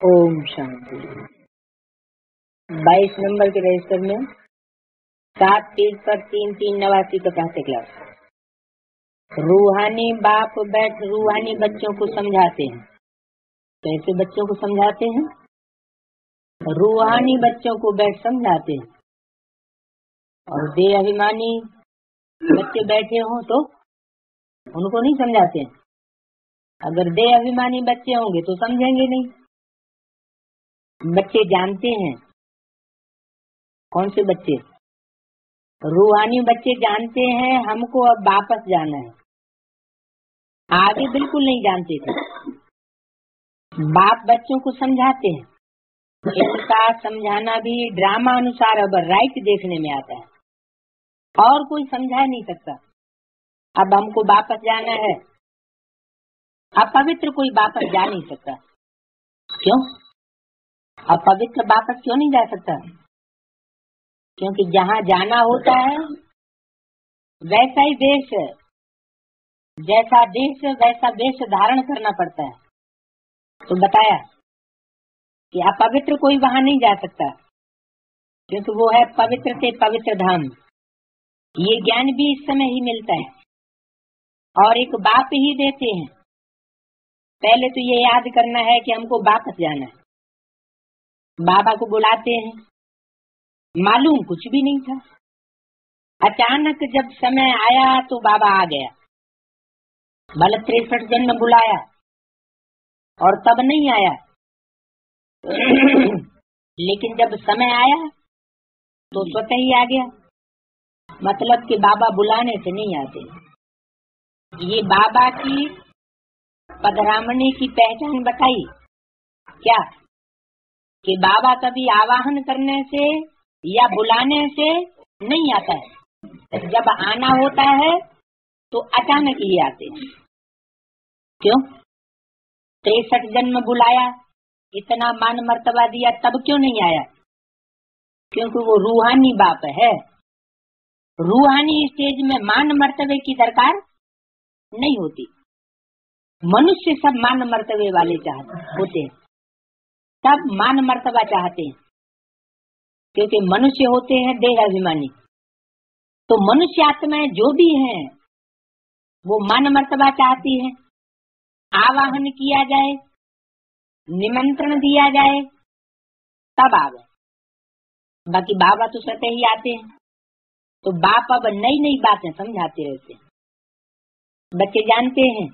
Om Shanti. 22 number के register में 7 page पर 3-3 का पहले क्लास। रूहानी बाप बैठ रूहानी बच्चों को समझाते हैं। कैसे बच्चों को समझाते हैं? रूहानी बच्चों को बैठ समझाते हैं। और देह अभिमानी बच्चे बैठे हों तो उनको नहीं समझाते हैं। अगर देह अभिमानी बच्चे होंगे तो समझेंगे नहीं। बच्चे जानते हैं। कौन से बच्चे? रूहानी बच्चे जानते हैं हमको अब वापस जाना है। आगे बिल्कुल नहीं जानते थे। बाप बच्चों को समझाते हैं। इनका समझाना भी ड्रामा अनुसार अब राइट देखने में आता है और कोई समझा नहीं सकता। अब हमको वापस जाना है। अपवित्र कोई वापस जा नहीं सकता। क्यों? अपवित्र वापस क्यों नहीं जा सकता? क्योंकि जहाँ जाना होता है वैसा ही वेश, जैसा देश वैसा वेश धारण करना पड़ता है। तो बताया कि अपवित्र कोई वहाँ नहीं जा सकता क्योंकि वो है पवित्र से पवित्र धाम। ये ज्ञान भी इस समय ही मिलता है और एक बाप ही देते हैं। पहले तो ये याद करना है कि हमको वापस जाना है। बाबा को बुलाते हैं। मालूम कुछ भी नहीं था। अचानक जब समय आया तो बाबा आ गया। भले 63 जन्म बुलाया और तब नहीं आया लेकिन जब समय आया तो स्वतः ही आ गया। मतलब कि बाबा बुलाने से नहीं आते। ये बाबा की पधरामणी की पहचान बताई क्या? कि बाबा कभी आवाहन करने से या बुलाने से नहीं आता है। जब आना होता है तो अचानक ही आते हैं। क्यों? 63 जन्म बुलाया, इतना मान मर्तबा दिया, तब क्यों नहीं आया? क्योंकि वो रूहानी बाप है। रूहानी स्टेज में मान मर्तबे की दरकार नहीं होती। मनुष्य सब मान मर्तबे वाले होते हैं। सब मान मर्तबा चाहते हैं क्योंकि मनुष्य होते हैं देह अभिमानी। तो मनुष्य आत्माएं जो भी हैं वो मान मर्तबा चाहती है। आवाहन किया जाए, निमंत्रण दिया जाए तब आ गए। बाकी बाबा तो स्वतः ही आते हैं। तो बाप अब नई नई बातें समझाते रहते हैं। बच्चे जानते हैं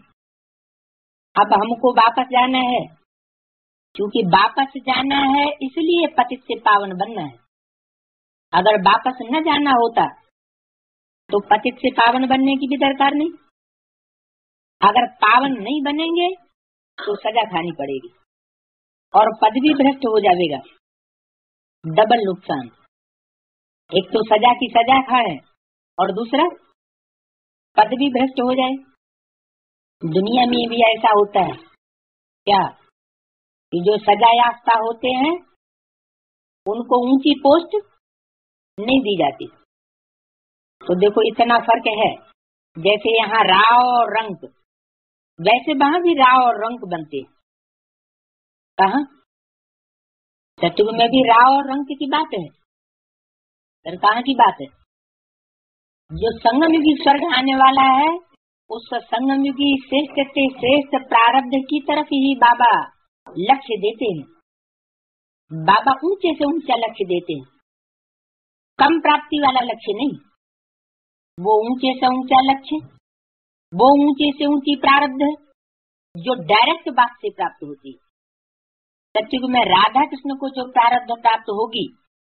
अब हमको वापस जाना है। क्योंकि वापस जाना है इसलिए पतित से पावन बनना है। अगर वापस न जाना होता तो पतित से पावन बनने की भी दरकार नहीं। अगर पावन नहीं बनेंगे तो सजा खानी पड़ेगी और पद भी भ्रष्ट हो जाएगा। डबल नुकसान। एक तो सजा की सजा खाए और दूसरा पद भी भ्रष्ट हो जाए। दुनिया में भी ऐसा होता है क्या कि जो सजा याफ्ता होते हैं उनको ऊंची पोस्ट नहीं दी जाती। तो देखो इतना फर्क है। जैसे यहाँ राव और रंक, वैसे वहाँ भी राव और रंक बनते हैं। कहाँ? सतयुग में भी राव और रंक की बात है। फिर कहाँ की बात है? जो संगम युगी स्वर्ग आने वाला है उस संगम युगी श्रेष्ठ से श्रेष्ठ प्रारब्ध की तरफ ही बाबा लक्ष्य देते हैं। बाबा ऊंचे से ऊंचा लक्ष्य देते हैं। कम प्राप्ति वाला लक्ष्य नहीं। वो ऊंचे से ऊंचा लक्ष्य, वो ऊंचे से ऊंची प्रारब्ध है जो डायरेक्ट बाप से प्राप्त होती है। सत्युग में राधा कृष्ण को जो प्रारब्ध प्राप्त होगी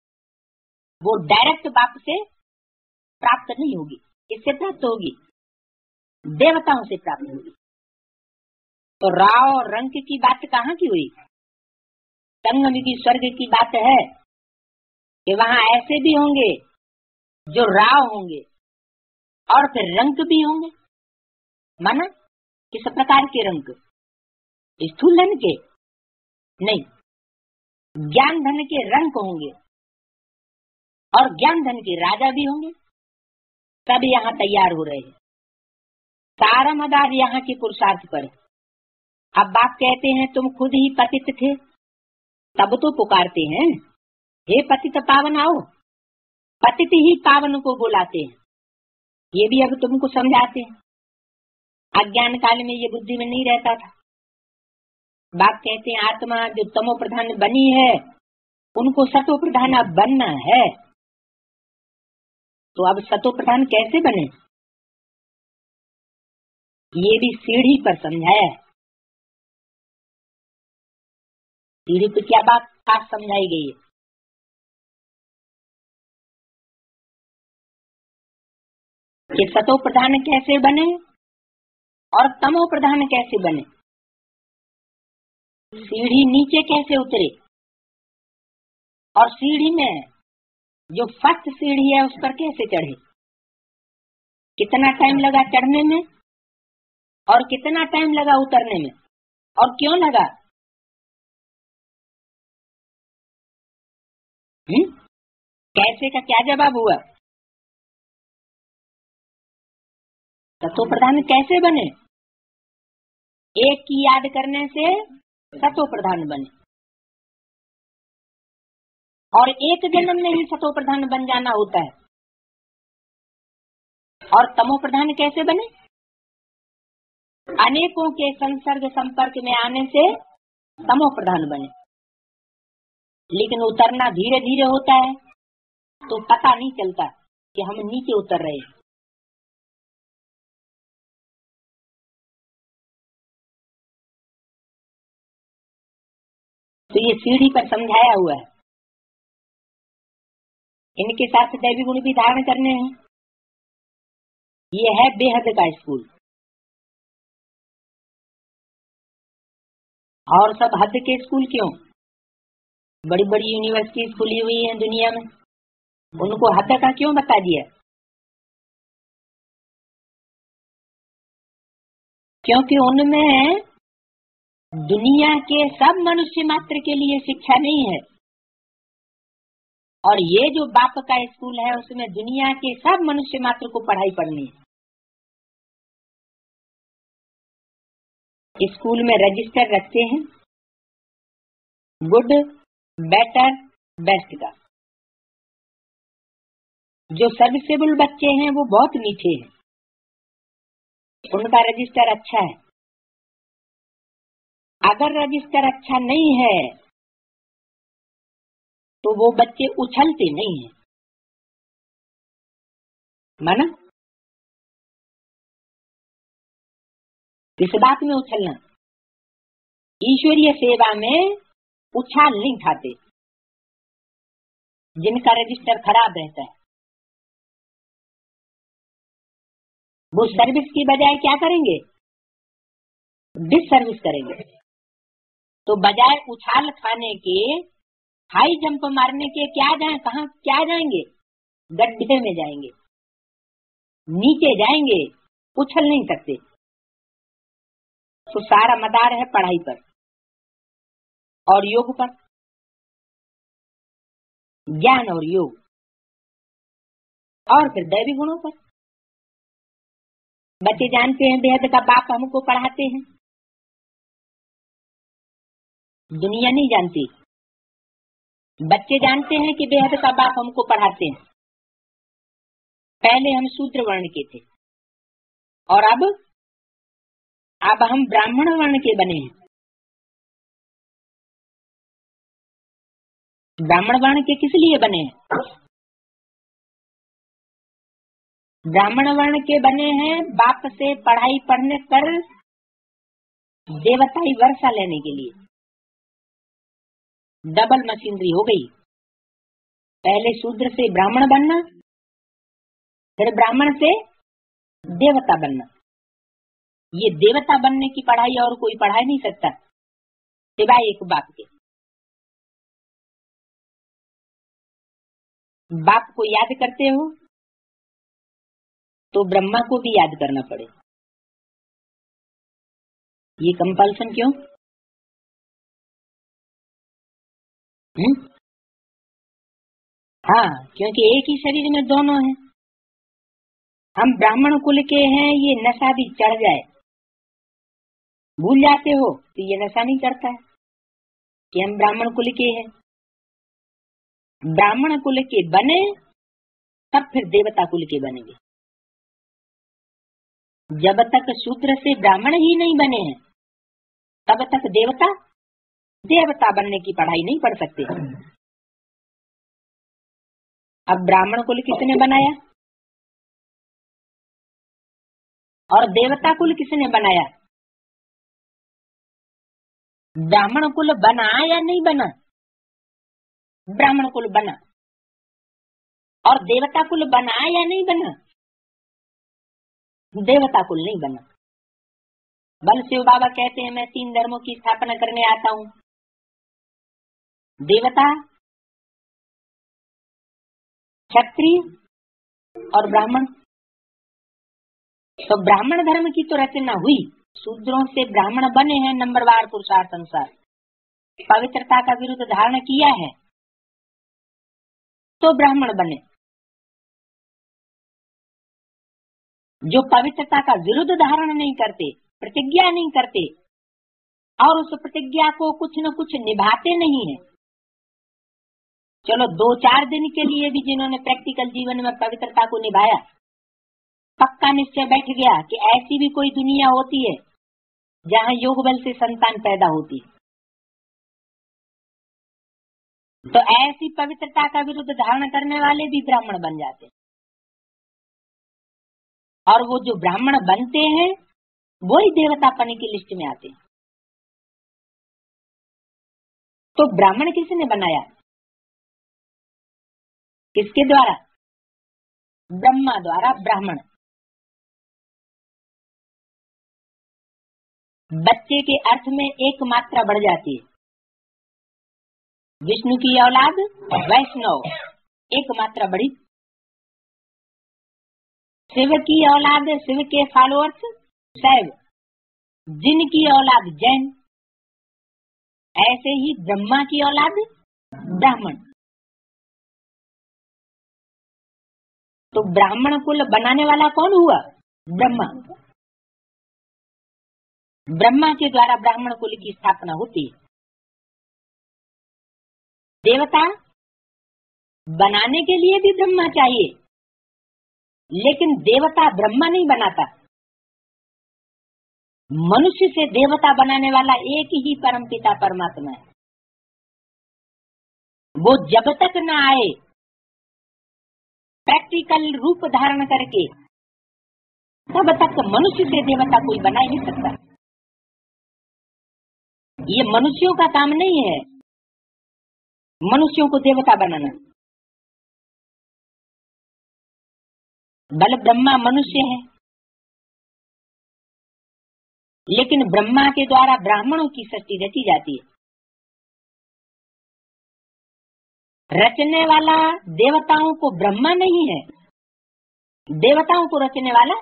वो डायरेक्ट बाप से प्राप्त नहीं होगी। इससे प्राप्त होगी देवताओं से प्राप्त होगी। तो राव और रंक की बात कहाँ की हुई? संगम की स्वर्ग की बात है कि वहाँ ऐसे भी होंगे जो राव होंगे और फिर रंक भी होंगे। माना किस प्रकार के रंक? स्थूल धन के नहीं, ज्ञान धन के रंक होंगे और ज्ञान धन के राजा भी होंगे। सब यहाँ तैयार हो रहे हैं। सारा मदार यहाँ के पुरुषार्थ पर। अब बाप कहते हैं तुम खुद ही पतित थे, तब तो पुकारते हैं, हे पतित पावन आओ। पतित ही पावन को बुलाते हैं। ये भी अब तुमको समझाते हैं। अज्ञान काल में ये बुद्धि में नहीं रहता था। बाप कहते हैं आत्मा जो तमो प्रधान बनी है उनको सतो प्रधान अब बनना है। तो अब सतो प्रधान कैसे बने, ये भी सीढ़ी पर समझाया है। सीढ़ी पर क्या बात खास समझाई गई है कि सतो प्रधान कैसे बने और तमो प्रधान कैसे बने, सीढ़ी नीचे कैसे उतरे और सीढ़ी में जो फर्स्ट सीढ़ी है उस पर कैसे चढ़े। कितना टाइम लगा चढ़ने में और कितना टाइम लगा उतरने में, और क्यों लगा। कैसे का क्या जवाब हुआ। सतो प्रधान कैसे बने, एक की याद करने से सतो प्रधान बने, और एक जन्म में ही सतो प्रधान बन जाना होता है। और तमो प्रधान कैसे बने, अनेकों के संसर्ग संपर्क में आने से तमो प्रधान बने। लेकिन उतरना धीरे धीरे होता है तो पता नहीं चलता कि हम नीचे उतर रहे हैं। तो ये सीढ़ी पर समझाया हुआ है। इनके साथ दैवी गुण भी धारण करने हैं। ये है बेहद का स्कूल, और सब हद के स्कूल क्यों। बड़ी बड़ी यूनिवर्सिटी खुली हुई है दुनिया में, उनको हद का क्यों बता दिया। क्योंकि उनमें दुनिया के सब मनुष्य मात्र के लिए शिक्षा नहीं है, और ये जो बाप का स्कूल है उसमें दुनिया के सब मनुष्य मात्र को पढ़ाई पढ़नी है। स्कूल में रजिस्टर रखते हैं गुड, बेटर, बेस्ट का। जो सर्विसेबल बच्चे हैं वो बहुत मीठे हैं, उनका रजिस्टर अच्छा है। अगर रजिस्टर अच्छा नहीं है तो वो बच्चे उछलते नहीं है, माना। इस बात में उछलना, ईश्वरीय सेवा में उछाल नहीं खाते जिनका रजिस्टर खराब रहता है। वो सर्विस की बजाय क्या करेंगे, डिस सर्विस करेंगे। तो बजाय उछाल खाने के, हाई जंप मारने के, क्या जाए, कहाँ क्या जाएंगे, गड्ढे में जाएंगे, नीचे जाएंगे, उछल नहीं सकते। तो सारा मदार है पढ़ाई पर और योग पर, ज्ञान और योग, और फिर दैवी गुणों पर। बच्चे जानते हैं बेहद का बाप हमको पढ़ाते हैं, दुनिया नहीं जानती। बच्चे जानते हैं कि बेहद का बाप हमको पढ़ाते हैं। पहले हम शूद्र वर्ण के थे और अब हम ब्राह्मण वर्ण के बने हैं। ब्राह्मण वर्ण के किस लिए बने हैं, ब्राह्मण वर्ण के बने हैं बाप से पढ़ाई पढ़ने कर देवताई वर्षा लेने के लिए। डबल मशीनरी हो गई, पहले शूद्र से ब्राह्मण बनना, फिर ब्राह्मण से देवता बनना। ये देवता बनने की पढ़ाई और कोई पढ़ा नहीं सकता सिवाय एक बाप के। बाप को याद करते हो तो ब्रह्मा को भी याद करना पड़े। ये कंपल्सन क्यों? हाँ, क्योंकि एक ही शरीर में दोनों हैं। हम ब्राह्मण कुल के हैं, ये नशा भी चढ़ जाए, भूल जाते हो तो ये नशा नहीं चढ़ता है, कि हम ब्राह्मण कुल के हैं। ब्राह्मण कुल के बने तब फिर देवता कुल के बनेंगे। जब तक शूद्र से ब्राह्मण ही नहीं बने हैं तब तक देवता बनने की पढ़ाई नहीं पढ़ सकते। अब ब्राह्मण कुल किसने बनाया और देवता कुल किसने बनाया? ब्राह्मण कुल बना या नहीं बना? ब्राह्मण कुल बना। और देवता कुल बना या नहीं बना? देवता कुल नहीं बना। बल शिव बाबा कहते हैं मैं 3 धर्मों की स्थापना करने आता हूँ, देवता, क्षत्रिय और ब्राह्मण। तो ब्राह्मण धर्म की तो रचना हुई, शूद्रों से ब्राह्मण बने हैं नंबरवार पुरुषार्थ अनुसार, पवित्रता का विरुद्ध धारण किया है तो ब्राह्मण बने। जो पवित्रता का विरुद्ध धारण नहीं करते, प्रतिज्ञा नहीं करते और उस प्रतिज्ञा को कुछ न कुछ निभाते नहीं है, चलो 2-4 दिन के लिए भी जिन्होंने प्रैक्टिकल जीवन में पवित्रता को निभाया, पक्का निश्चय बैठ गया कि ऐसी भी कोई दुनिया होती है जहाँ योग बल से संतान पैदा होती है, तो ऐसी पवित्रता का विरुद्ध धारण करने वाले भी ब्राह्मण बन जाते हैं। और वो जो ब्राह्मण बनते हैं वही देवतापन की लिस्ट में आते हैं। तो ब्राह्मण किसने बनाया? किसके द्वारा? ब्रह्मा द्वारा ब्राह्मण। बच्चे के अर्थ में एक मात्रा बढ़ जाती है। विष्णु की औलाद वैष्णव, एक मात्रा बढ़ी। शिव की औलाद, शिव के फॉलोअर्स शैव, जिनकी औलाद जैन, ऐसे ही ब्रह्मा की औलाद ब्राह्मण। तो ब्राह्मण कुल बनाने वाला कौन हुआ? ब्रह्मा। ब्रह्मा के द्वारा ब्राह्मण कुल की स्थापना होती है। देवता बनाने के लिए भी ब्रह्मा चाहिए, लेकिन देवता ब्रह्मा नहीं बनाता। मनुष्य से देवता बनाने वाला एक ही परमपिता परमात्मा है। वो जब तक न आए प्रैक्टिकल रूप धारण करके, तब तक मनुष्य से देवता कोई बना ही नहीं सकता। ये मनुष्यों का काम नहीं है मनुष्यों को देवता बनाना। बल ब्रह्मा मनुष्य है, लेकिन ब्रह्मा के द्वारा ब्राह्मणों की सृष्टि रची जाती है। रचने वाला देवताओं को ब्रह्मा नहीं है, देवताओं को रचने वाला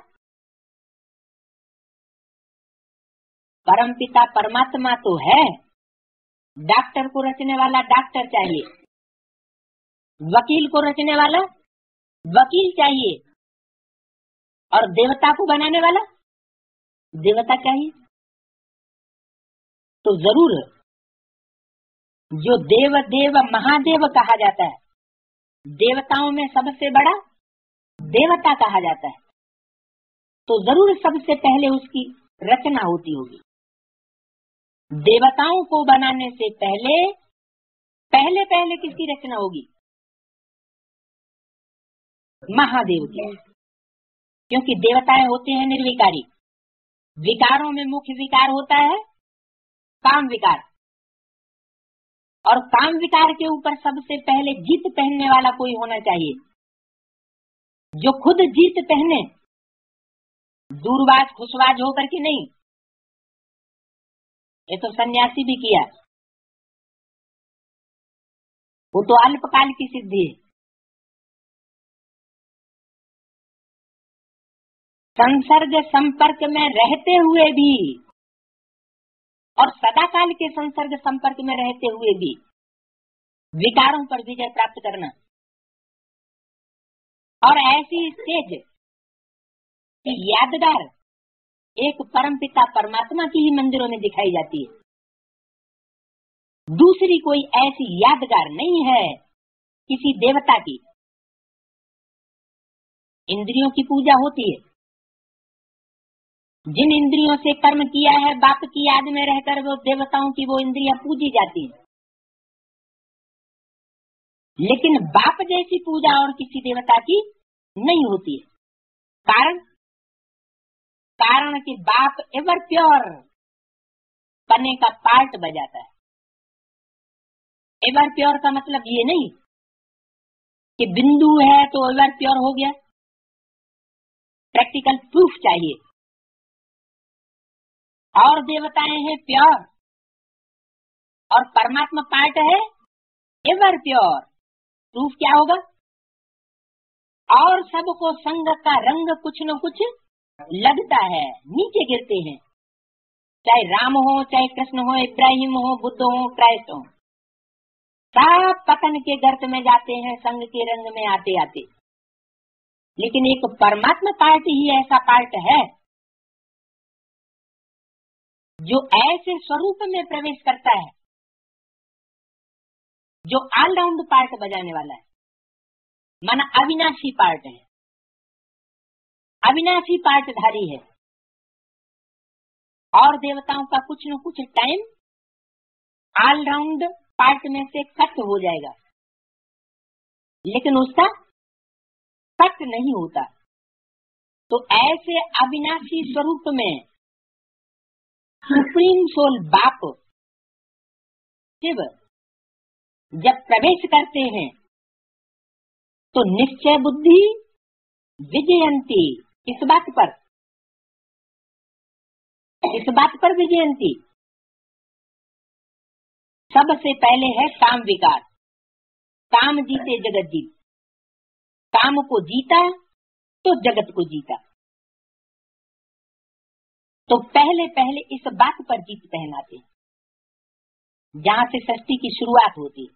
परमपिता परमात्मा तो है। डॉक्टर को रचने वाला डॉक्टर चाहिए, वकील को रचने वाला वकील चाहिए, और देवता को बनाने वाला देवता चाहिए। तो जरूर जो देव देव महादेव कहा जाता है, देवताओं में सबसे बड़ा देवता कहा जाता है, तो जरूर सबसे पहले उसकी रचना होती होगी। देवताओं को बनाने से पहले पहले किसकी रचना होगी? महादेव की। क्योंकि देवताएं होते हैं निर्विकारी। विकारों में मुख्य विकार होता है काम विकार, और काम विकार के ऊपर सबसे पहले जीत पहनने वाला कोई होना चाहिए, जो खुद जीत पहने, दूरबाज खुशबाज होकर के नहीं। ये तो सन्यासी भी किया, वो तो अल्पकाल की सिद्धि है। संसर्ग संपर्क में रहते हुए भी और सदाकाल के संसर्ग संपर्क में रहते हुए भी विकारों पर विजय प्राप्त करना, और ऐसी स्टेज की यादगार एक परमपिता परमात्मा की ही मंदिरों में दिखाई जाती है। दूसरी कोई ऐसी यादगार नहीं है किसी देवता की। इंद्रियों की पूजा होती है। जिन इंद्रियों से कर्म किया है बाप की याद में रहकर वो देवताओं की वो इंद्रियां पूजी जाती हैं। लेकिन बाप जैसी पूजा और किसी देवता की नहीं होती है। कारण कि बाप एवर प्योर पने का पार्ट बजाता है। एवर प्योर का मतलब ये नहीं कि बिंदु है तो एवर प्योर हो गया। प्रैक्टिकल प्रूफ चाहिए। और देवताएं हैं प्योर और परमात्मा पार्ट है एवर प्योर। प्रूफ क्या होगा? और सबको संग का रंग कुछ न कुछ लगता है, नीचे गिरते हैं। चाहे राम हो, चाहे कृष्ण हो, इब्राहिम हो, बुद्ध हो, क्राइस्ट हो, सब पतन के गर्त में जाते हैं संग के रंग में आते आते। लेकिन एक परमात्मा पार्ट ही ऐसा पार्ट है जो ऐसे स्वरूप में प्रवेश करता है जो ऑलराउंड पार्ट बजाने वाला है। माना अविनाशी पार्ट है, अविनाशी पार्टधारी है। और देवताओं का कुछ न कुछ टाइम ऑलराउंड पार्ट में से कट हो जाएगा, लेकिन उसका कट नहीं होता। तो ऐसे अविनाशी स्वरूप में सुप्रीम सोल बाप शिव जब प्रवेश करते हैं तो निश्चय बुद्धि विजयंती। इस बात पर विजयंती सबसे पहले है काम विकार। काम जीते जगत जीत। काम को जीता तो जगत को जीता। तो पहले पहले इस बात पर जीत पहनाते, जहाँ से सृष्टि की शुरुआत होती है।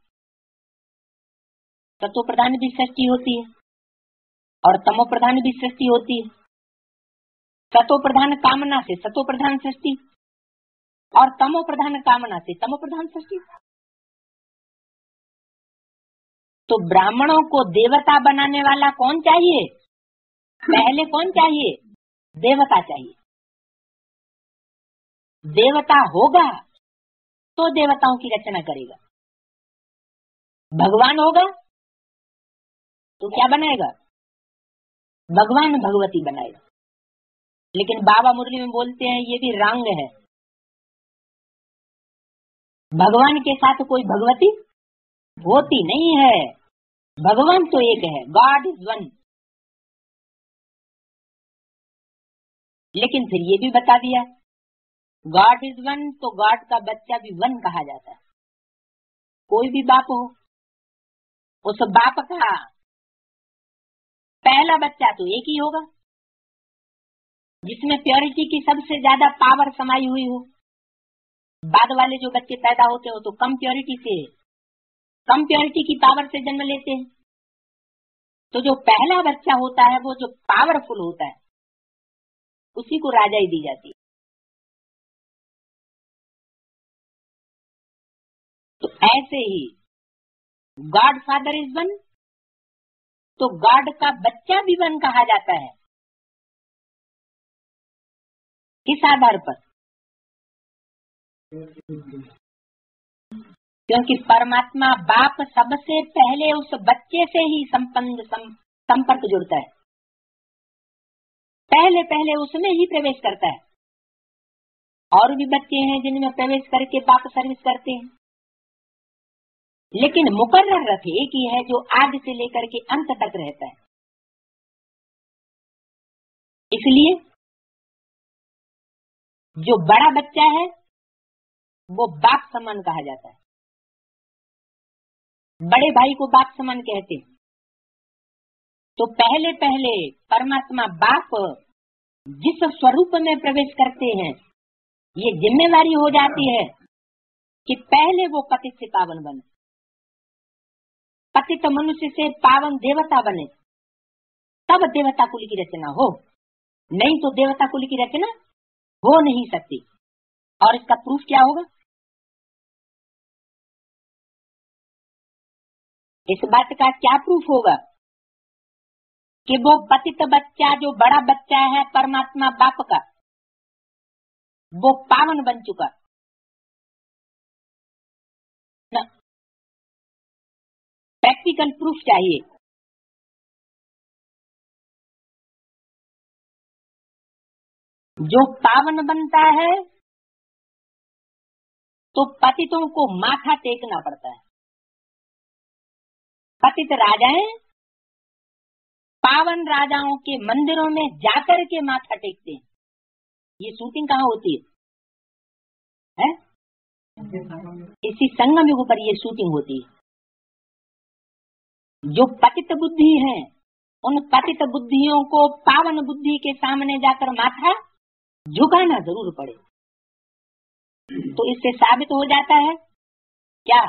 सतो प्रधान भी सृष्टि होती है और तमो प्रधान भी सृष्टि होती है। सतो प्रधान कामना से सतो प्रधान सृष्टि और तमो प्रधान कामना से तमो प्रधान सृष्टि। तो ब्राह्मणों को देवता बनाने वाला कौन चाहिए? पहले कौन चाहिए? देवता चाहिए। देवता होगा तो देवताओं की रचना करेगा। भगवान होगा तो क्या बनाएगा? भगवान भगवती बनाएगा। लेकिन बाबा मुरली में बोलते हैं ये भी रंग है। भगवान के साथ कोई भगवती होती नहीं है। भगवान तो एक है, गॉड इज वन। लेकिन फिर ये भी बता दिया गॉड इज वन, तो गॉड का बच्चा भी वन कहा जाता है। कोई भी बाप हो, उस बाप का पहला बच्चा तो एक ही होगा जिसमें प्योरिटी की सबसे ज्यादा पावर समाई हुई हो। बाद वाले जो बच्चे पैदा होते हो तो कम प्योरिटी की पावर से जन्म लेते हैं। तो जो पहला बच्चा होता है वो जो पावरफुल होता है उसी को राजाई दी जाती है। तो ऐसे ही गॉड फादर इज वन, तो गॉड का बच्चा भी वन कहा जाता है। किस आधार पर? क्योंकि परमात्मा बाप सबसे पहले उस बच्चे से ही संपर्क जुड़ता है। पहले पहले उसमें ही प्रवेश करता है। और भी बच्चे हैं जिनमें प्रवेश करके बाप सर्विस करते हैं, लेकिन मुकर्रर रथ एक ही है जो आदि से लेकर के अंत तक रहता है। इसलिए जो बड़ा बच्चा है वो बाप समान कहा जाता है। बड़े भाई को बाप समान कहते हैं। तो पहले पहले परमात्मा बाप जिस स्वरूप में प्रवेश करते हैं, ये जिम्मेवारी हो जाती है कि पहले वो पतित से पावन बने, पतित मनुष्य से पावन देवता बने, तब देवता कुल की रचना हो। नहीं तो देवता कुल की रचना हो नहीं सकती। और इसका प्रूफ क्या होगा? इस बात का क्या प्रूफ होगा कि वो पतित बच्चा जो बड़ा बच्चा है परमात्मा बाप का, वो पावन बन चुका ना? प्रैक्टिकल प्रूफ चाहिए। जो पावन बनता है तो पतितों को माथा टेकना पड़ता है। पतित राजाएं पावन राजाओं के मंदिरों में जाकर के माथा टेकते हैं। ये शूटिंग कहाँ होती है? इसी संगम युग पर ये शूटिंग होती है। जो पतित बुद्धि है उन पतित बुद्धियों को पावन बुद्धि के सामने जाकर माथा झुकाना जरूर पड़े। तो इससे साबित हो जाता है क्या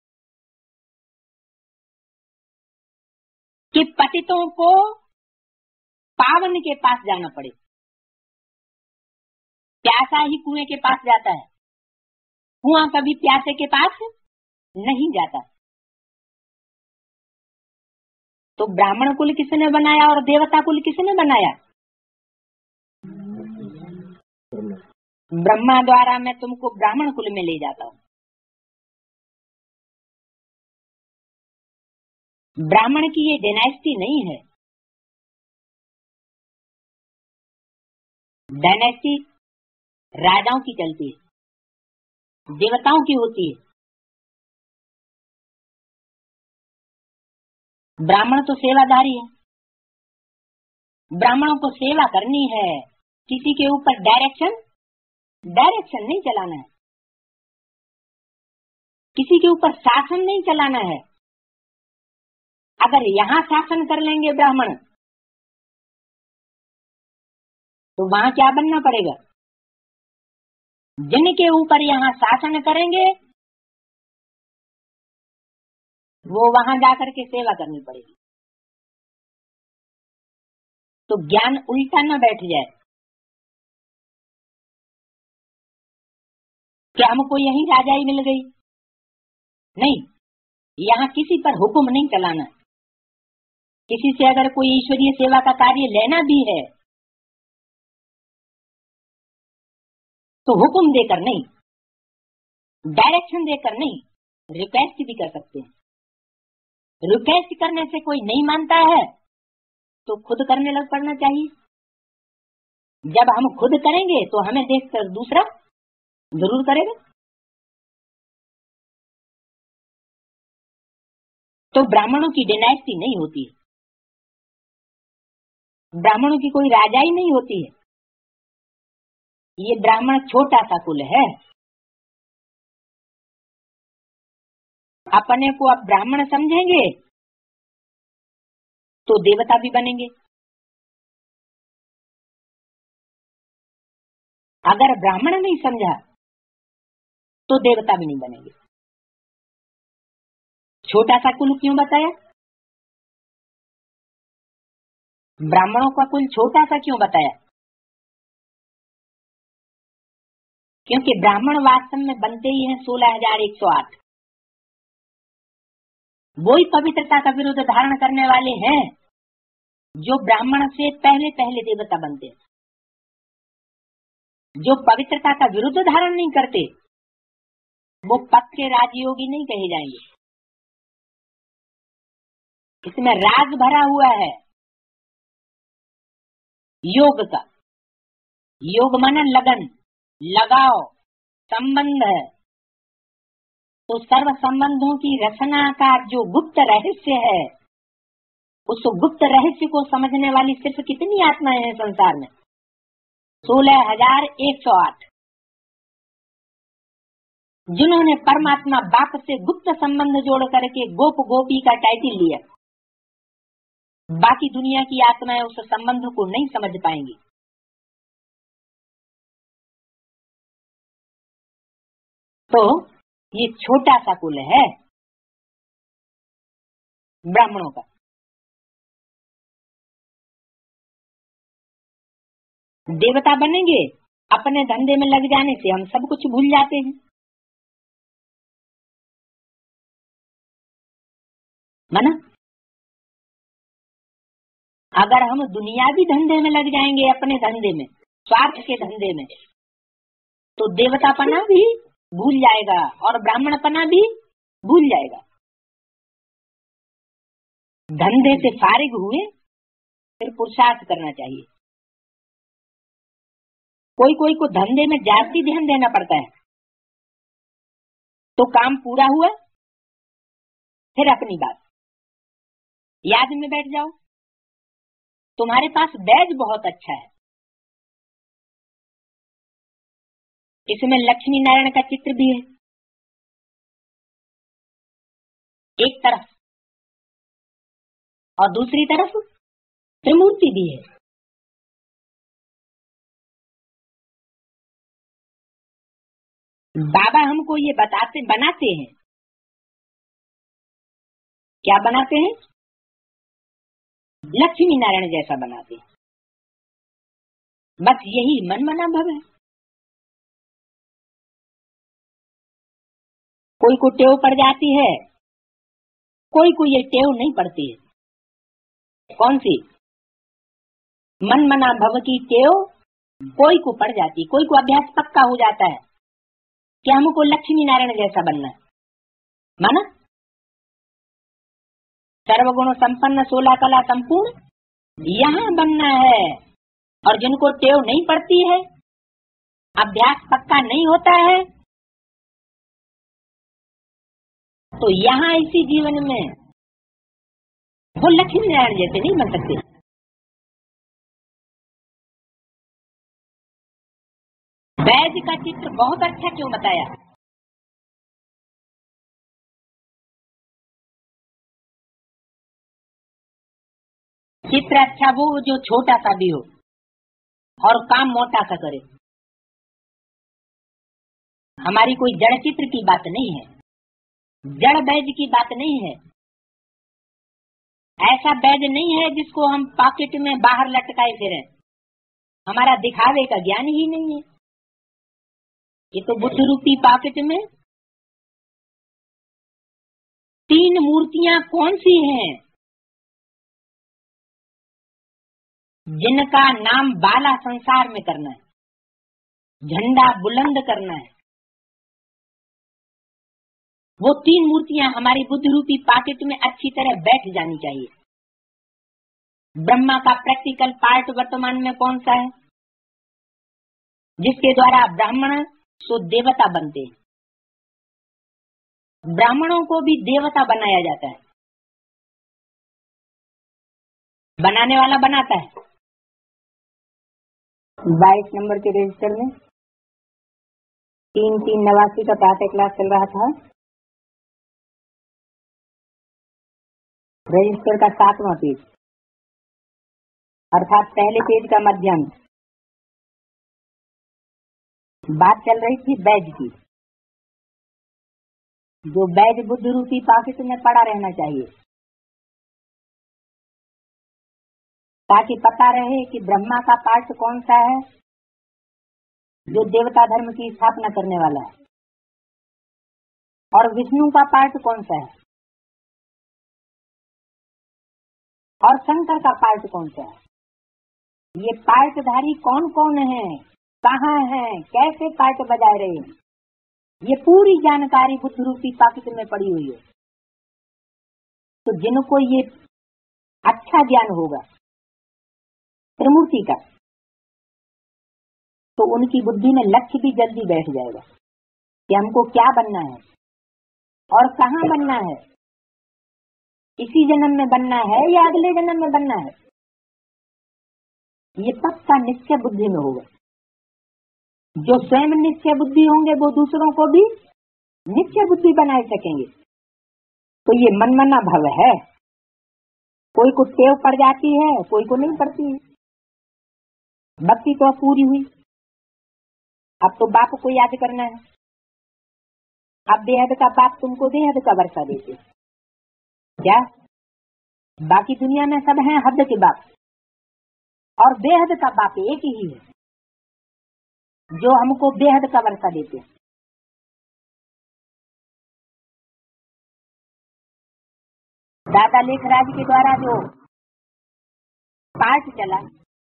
कि पतितों को पावन के पास जाना पड़े। प्यासा ही कुएं के पास जाता है, कुआं कभी प्यासे के पास नहीं जाता। तो ब्राह्मण कुल किसने बनाया और देवता कुल किसने बनाया? ब्रह्मा द्वारा। मैं तुमको ब्राह्मण कुल में ले जाता हूँ। ब्राह्मण की ये डायनेस्टी नहीं है। डायनेस्टी राजाओं की चलती है, देवताओं की होती है। ब्राह्मण तो सेवाधारी है, ब्राह्मणों को सेवा करनी है। किसी के ऊपर डायरेक्शन नहीं चलाना है, किसी के ऊपर शासन नहीं चलाना है। अगर यहाँ शासन कर लेंगे ब्राह्मण तो वहाँ क्या बनना पड़ेगा? जिनके ऊपर यहाँ शासन करेंगे वो वहाँ जाकर के सेवा करनी पड़ेगी। तो ज्ञान उल्टा न बैठ जाए कि हमको यही राजाई मिल गई। नहीं, यहाँ किसी पर हुक्म नहीं चलाना। किसी से अगर कोई ईश्वरीय सेवा का कार्य लेना भी है तो हुक्म देकर नहीं, डायरेक्शन देकर नहीं, रिक्वेस्ट भी कर सकते हैं। रिक्वेस्ट करने से कोई नहीं मानता है तो खुद करने लग पड़ना चाहिए। जब हम खुद करेंगे तो हमें देखकर दूसरा जरूर करेगा। तो ब्राह्मणों की डायनेस्टी नहीं होती है, ब्राह्मणों की कोई राजाई नहीं होती है। ये ब्राह्मण छोटा सा कुल है। अपने को अब ब्राह्मण समझेंगे तो देवता भी बनेंगे। अगर ब्राह्मण नहीं समझा तो देवता भी नहीं बनेंगे। छोटा सा कुल क्यों बताया? ब्राह्मणों का कुल छोटा सा क्यों बताया? क्योंकि ब्राह्मण वास्तव में बनते ही हैं 16,108। वही पवित्रता का विरुद्ध धारण करने वाले हैं जो ब्राह्मण से पहले पहले देवता बनते हैं। जो पवित्रता का विरुद्ध धारण नहीं करते वो पक्के राजयोगी नहीं कहे जाएंगे। इसमें राज भरा हुआ है योग का। योग माना लगन, लगाओ, संबंध है। तो सर्व संबंधों की रचना का जो गुप्त रहस्य है, उस गुप्त रहस्य को समझने वाली सिर्फ कितनी आत्माएं हैं संसार में? 16,108। जिन्होंने परमात्मा बाप से गुप्त संबंध जोड़ करके गोप गोपी का टाइटल लिया। बाकी दुनिया की आत्माएं उस संबंध को नहीं समझ पाएंगी। तो ये छोटा सा कुल है ब्राह्मणों का। देवता बनेंगे, अपने धंधे में लग जाने से हम सब कुछ भूल जाते हैं। माना अगर हम दुनियावी धंधे में लग जाएंगे, अपने धंधे में, स्वार्थ के धंधे में, तो देवतापना भी भूल जाएगा और ब्राह्मणपना भी भूल जाएगा। धंधे से फारिग हुए फिर पुरुषार्थ करना चाहिए। कोई कोई को धंधे में जास्ती ध्यान देना पड़ता है, तो काम पूरा हुआ फिर अपनी बात याद में बैठ जाओ। तुम्हारे पास बैज बहुत अच्छा है, इसमें लक्ष्मी नारायण का चित्र भी है एक तरफ, और दूसरी तरफ त्रिमूर्ति भी है। बाबा हमको ये बनाते हैं, क्या बनाते हैं? लक्ष्मी नारायण जैसा बनाते हैं। बस यही मन मना भव है। कोई को टेव पड़ जाती है, कोई को ये टेव नहीं पड़ती है। कौन सी? मन मना भव की टेव कोई को पड़ जाती, कोई को अभ्यास पक्का हो जाता है कि हमको लक्ष्मी नारायण जैसा बनना है। माना सर्वगुण संपन्न 16 कला संपूर्ण यहाँ बनना है। और जिनको टेव नहीं पड़ती है, अभ्यास पक्का नहीं होता है, तो यहाँ इसी जीवन में वो लक्ष्मी नारायण जैसे नहीं बन सकते। बैज का चित्र बहुत अच्छा क्यों बताया? चित्र अच्छा वो जो छोटा सा भी हो और काम मोटा सा करे। हमारी कोई जड़ चित्र की बात नहीं है, जड़ बैज की बात नहीं है। ऐसा बैज नहीं है जिसको हम पॉकेट में बाहर लटकाए फिरें। हमारा दिखावे का ज्ञान ही नहीं है। ये तो बुद्ध रूपी पॉकेट में 3 मूर्तियां कौन सी हैं जिनका नाम बाला संसार में करना है, झंडा बुलंद करना है। वो 3 मूर्तियां हमारी बुद्ध रूपी पॉकेट में अच्छी तरह बैठ जानी चाहिए। ब्रह्मा का प्रैक्टिकल पार्ट वर्तमान में कौन सा है? जिसके द्वारा ब्राह्मण सो देवता बनते हैं। ब्राह्मणों को भी देवता बनाया जाता है। बनाने वाला बनाता है। 22 नंबर के रजिस्टर में 3-3-89 का प्रातः क्लास चल रहा था। रजिस्टर का 7वां पेज, अर्थात पहले पेज का मध्यांश। बात चल रही थी बैज की। जो बैज बुद्ध रूपी पॉकेट में पड़ा रहना चाहिए, ताकि पता रहे कि ब्रह्मा का पार्ट कौन सा है जो देवता धर्म की स्थापना करने वाला है, और विष्णु का पार्ट कौन सा है, और शंकर का पार्ट कौन सा है। ये पार्टधारी कौन कौन है, कहाँ है, कैसे पार्ट बजाए रहे हैं, ये पूरी जानकारी बुद्ध रूपी पॉकेट में पड़ी हुई है। तो जिनको ये अच्छा ज्ञान होगा त्रिमूर्ति का, तो उनकी बुद्धि में लक्ष्य भी जल्दी बैठ जाएगा कि हमको क्या बनना है और कहाँ बनना है, इसी जन्म में बनना है या अगले जन्म में बनना है। ये पक्का निश्चय बुद्धि में होगा। जो स्वयं निश्चय बुद्धि होंगे वो दूसरों को भी निश्चय बुद्धि बनाए सकेंगे। तो ये मनमना भव है। कोई को टेव पड़ जाती है, कोई को नहीं पड़ती है। भक्ति तो पूरी हुई, अब तो बाप को याद करना है। अब बेहद का बाप तुमको बेहद का वर्षा देते क्या? बाकी दुनिया में सब हैं हद के बाप, और बेहद का बाप एक ही है जो हमको बेहद का वर्षा देते। दादा लेखराज के द्वारा जो पाठ चला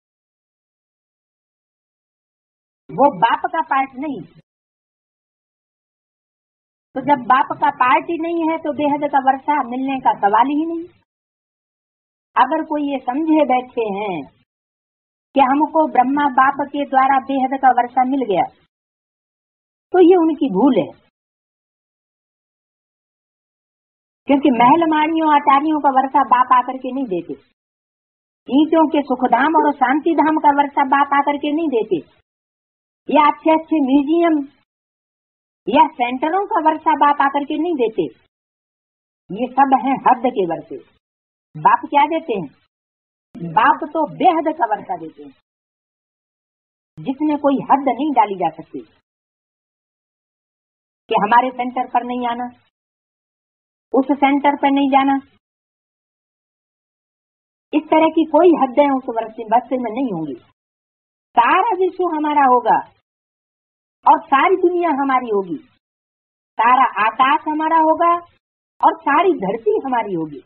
वो बाप का पाठ नहीं। तो जब बाप का पाठ ही नहीं है तो बेहद का वर्षा मिलने का सवाल ही नहीं। अगर कोई ये समझे बैठे हैं कि हमको ब्रह्मा बाप के द्वारा बेहद का वर्षा मिल गया, तो ये उनकी भूल है। क्योंकि महल माड़ियों आचार्यों का वर्षा बाप आकर के नहीं देते, ईंटों के सुखधाम और शांति धाम का वर्षा बाप आकर के नहीं देते, या अच्छे अच्छे म्यूजियम या सेंटरों का वर्षा बाप आकर के नहीं देते। ये सब हैं हद के वर्षे। बाप क्या देते हैं? बाप तो बेहद का वर्षा देते हैं, जिसमें कोई हद नहीं डाली जा सकती कि हमारे सेंटर पर नहीं आना, उस सेंटर पर नहीं जाना। इस तरह की कोई हदें उस वर्षे में नहीं होंगी। सारा विश्व हमारा होगा और सारी दुनिया हमारी होगी, सारा आकाश हमारा होगा और सारी धरती हमारी होगी।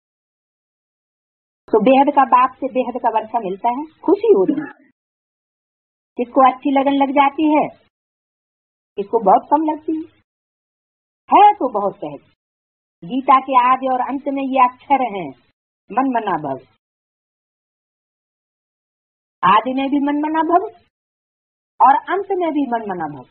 तो बेहद का बाप से बेहद का वर्षा मिलता है, खुशी होती है। किसको अच्छी लगन लग जाती है, किसको बहुत कम लगती है तो बहुत सहज। गीता के आदि और अंत में ये अक्षर हैं, मन मना भव। आदि में भी मन मना भव और अंत में भी मन मना भव।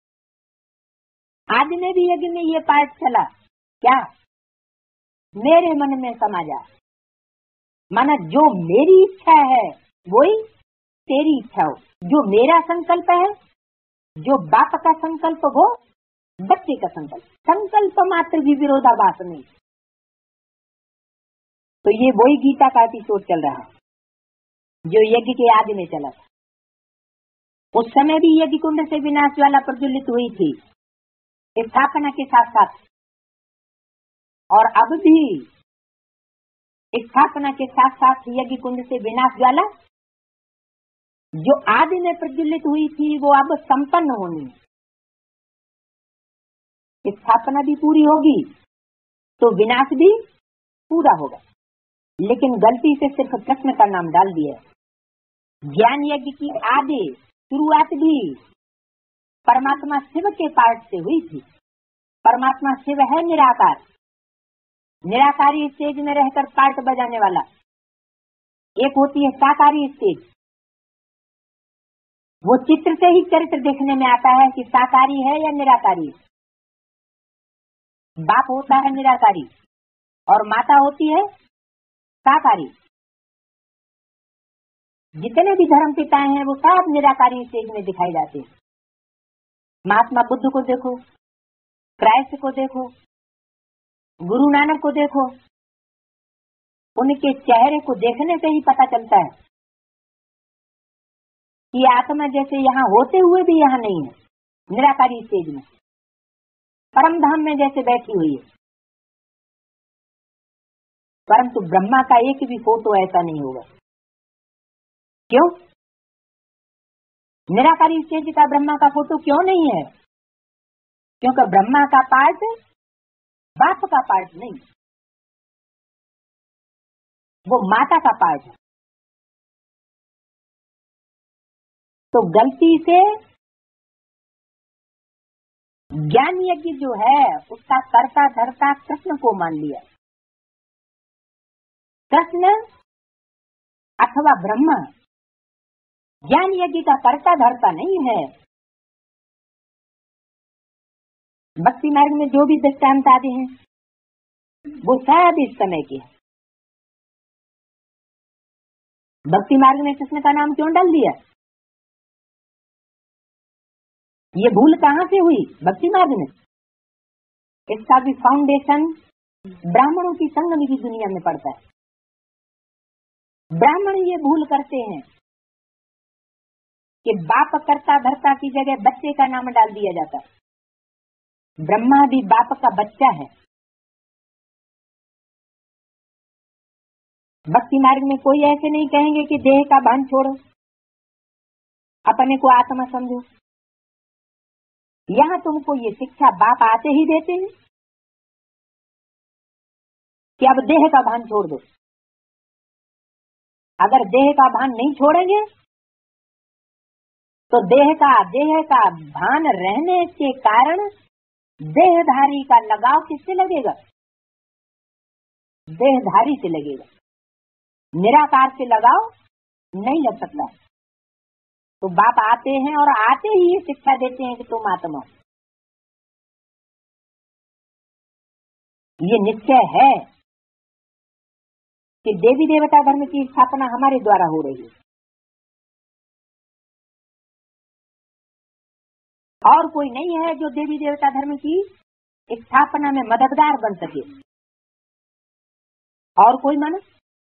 आदि में भी यज्ञ में ये पाठ चला, क्या? मेरे मन में समा जा। माना जो मेरी इच्छा है वही तेरी इच्छा हो, जो मेरा संकल्प है, जो बाप का संकल्प हो, बच्चे का संकल्प, संकल्प मात्र भी विरोधाभास नहीं। तो ये वही गीता का एपिसोड चल रहा है जो यज्ञ के आदि में चला था। उस समय भी यज्ञ कुंड से विनाश ज्वाला प्रज्वलित हुई थी स्थापना के साथ साथ, और अब भी स्थापना के साथ साथ यज्ञ कुंड से विनाश ज्वाला जो आदि में प्रज्वलित हुई थी वो अब संपन्न होनी है। स्थापना भी पूरी होगी तो विनाश भी पूरा होगा। लेकिन गलती से सिर्फ कृष्ण का नाम डाल दिया। ज्ञान यज्ञ की आदि शुरुआत भी परमात्मा शिव के पाठ से हुई थी। परमात्मा शिव है निराकार, निराकारी स्टेज में रहकर पाठ बजाने वाला। एक होती है साकारी स्टेज, वो चित्र से ही चरित्र देखने में आता है कि साकारी है या निराकारी। बाप होता है निराकारी और माता होती है साकारी। जितने भी धर्म पिताएं हैं वो सब निराकारी स्टेज में दिखाई जाते हैं। महात्मा बुद्ध को देखो, क्राइस्ट को देखो, गुरु नानक को देखो, उनके चेहरे को देखने से ही पता चलता है कि आत्मा जैसे यहाँ होते हुए भी यहाँ नहीं है, निराकारी स्टेज में परम धाम में जैसे बैठी हुई है। परंतु ब्रह्मा का एक भी फोटो ऐसा नहीं होगा। क्यों? निराकारी स्टेज का ब्रह्मा का फोटो क्यों नहीं है? क्योंकि ब्रह्मा का पार्ट बाप का पार्ट नहीं, वो माता का पार्ट है। तो गलती से ज्ञान यज्ञ जो है उसका कर्ता धर्ता कृष्ण को मान लिया। कृष्ण अथवा ब्रह्मा ज्ञान यज्ञ का कर्ता धर्ता नहीं है। भक्ति मार्ग में जो भी दृष्टांत आदि हैं वो सब इस समय के। भक्ति मार्ग में कृष्ण का नाम क्यों डाल दिया? ये भूल कहाँ से हुई? भक्ति मार्ग में। इसका भी फाउंडेशन ब्राह्मणों की संगम की दुनिया में पड़ता है। ब्राह्मण ये भूल करते हैं कि बाप कर्ता धर्ता की जगह बच्चे का नाम डाल दिया जाता है। ब्रह्मा भी बाप का बच्चा है। भक्ति मार्ग में कोई ऐसे नहीं कहेंगे कि देह का भान छोड़ो, अपने को आत्मा समझो। यहाँ तुमको ये शिक्षा बाप आते ही देते हैं कि अब देह का भान छोड़ दो। अगर देह का भान नहीं छोड़ेंगे तो देह का भान रहने के कारण देहधारी का लगाव किससे लगेगा? देहधारी से लगेगा। निराकार से लगाव नहीं लग सकता। तो बाप आते हैं और आते ही ये शिक्षा देते हैं कि तुम आत्मा हो। ये निश्चय है कि देवी देवता धर्म की स्थापना हमारे द्वारा हो रही है और कोई नहीं है जो देवी देवता धर्म की स्थापना में मददगार बन सके। और कोई मानो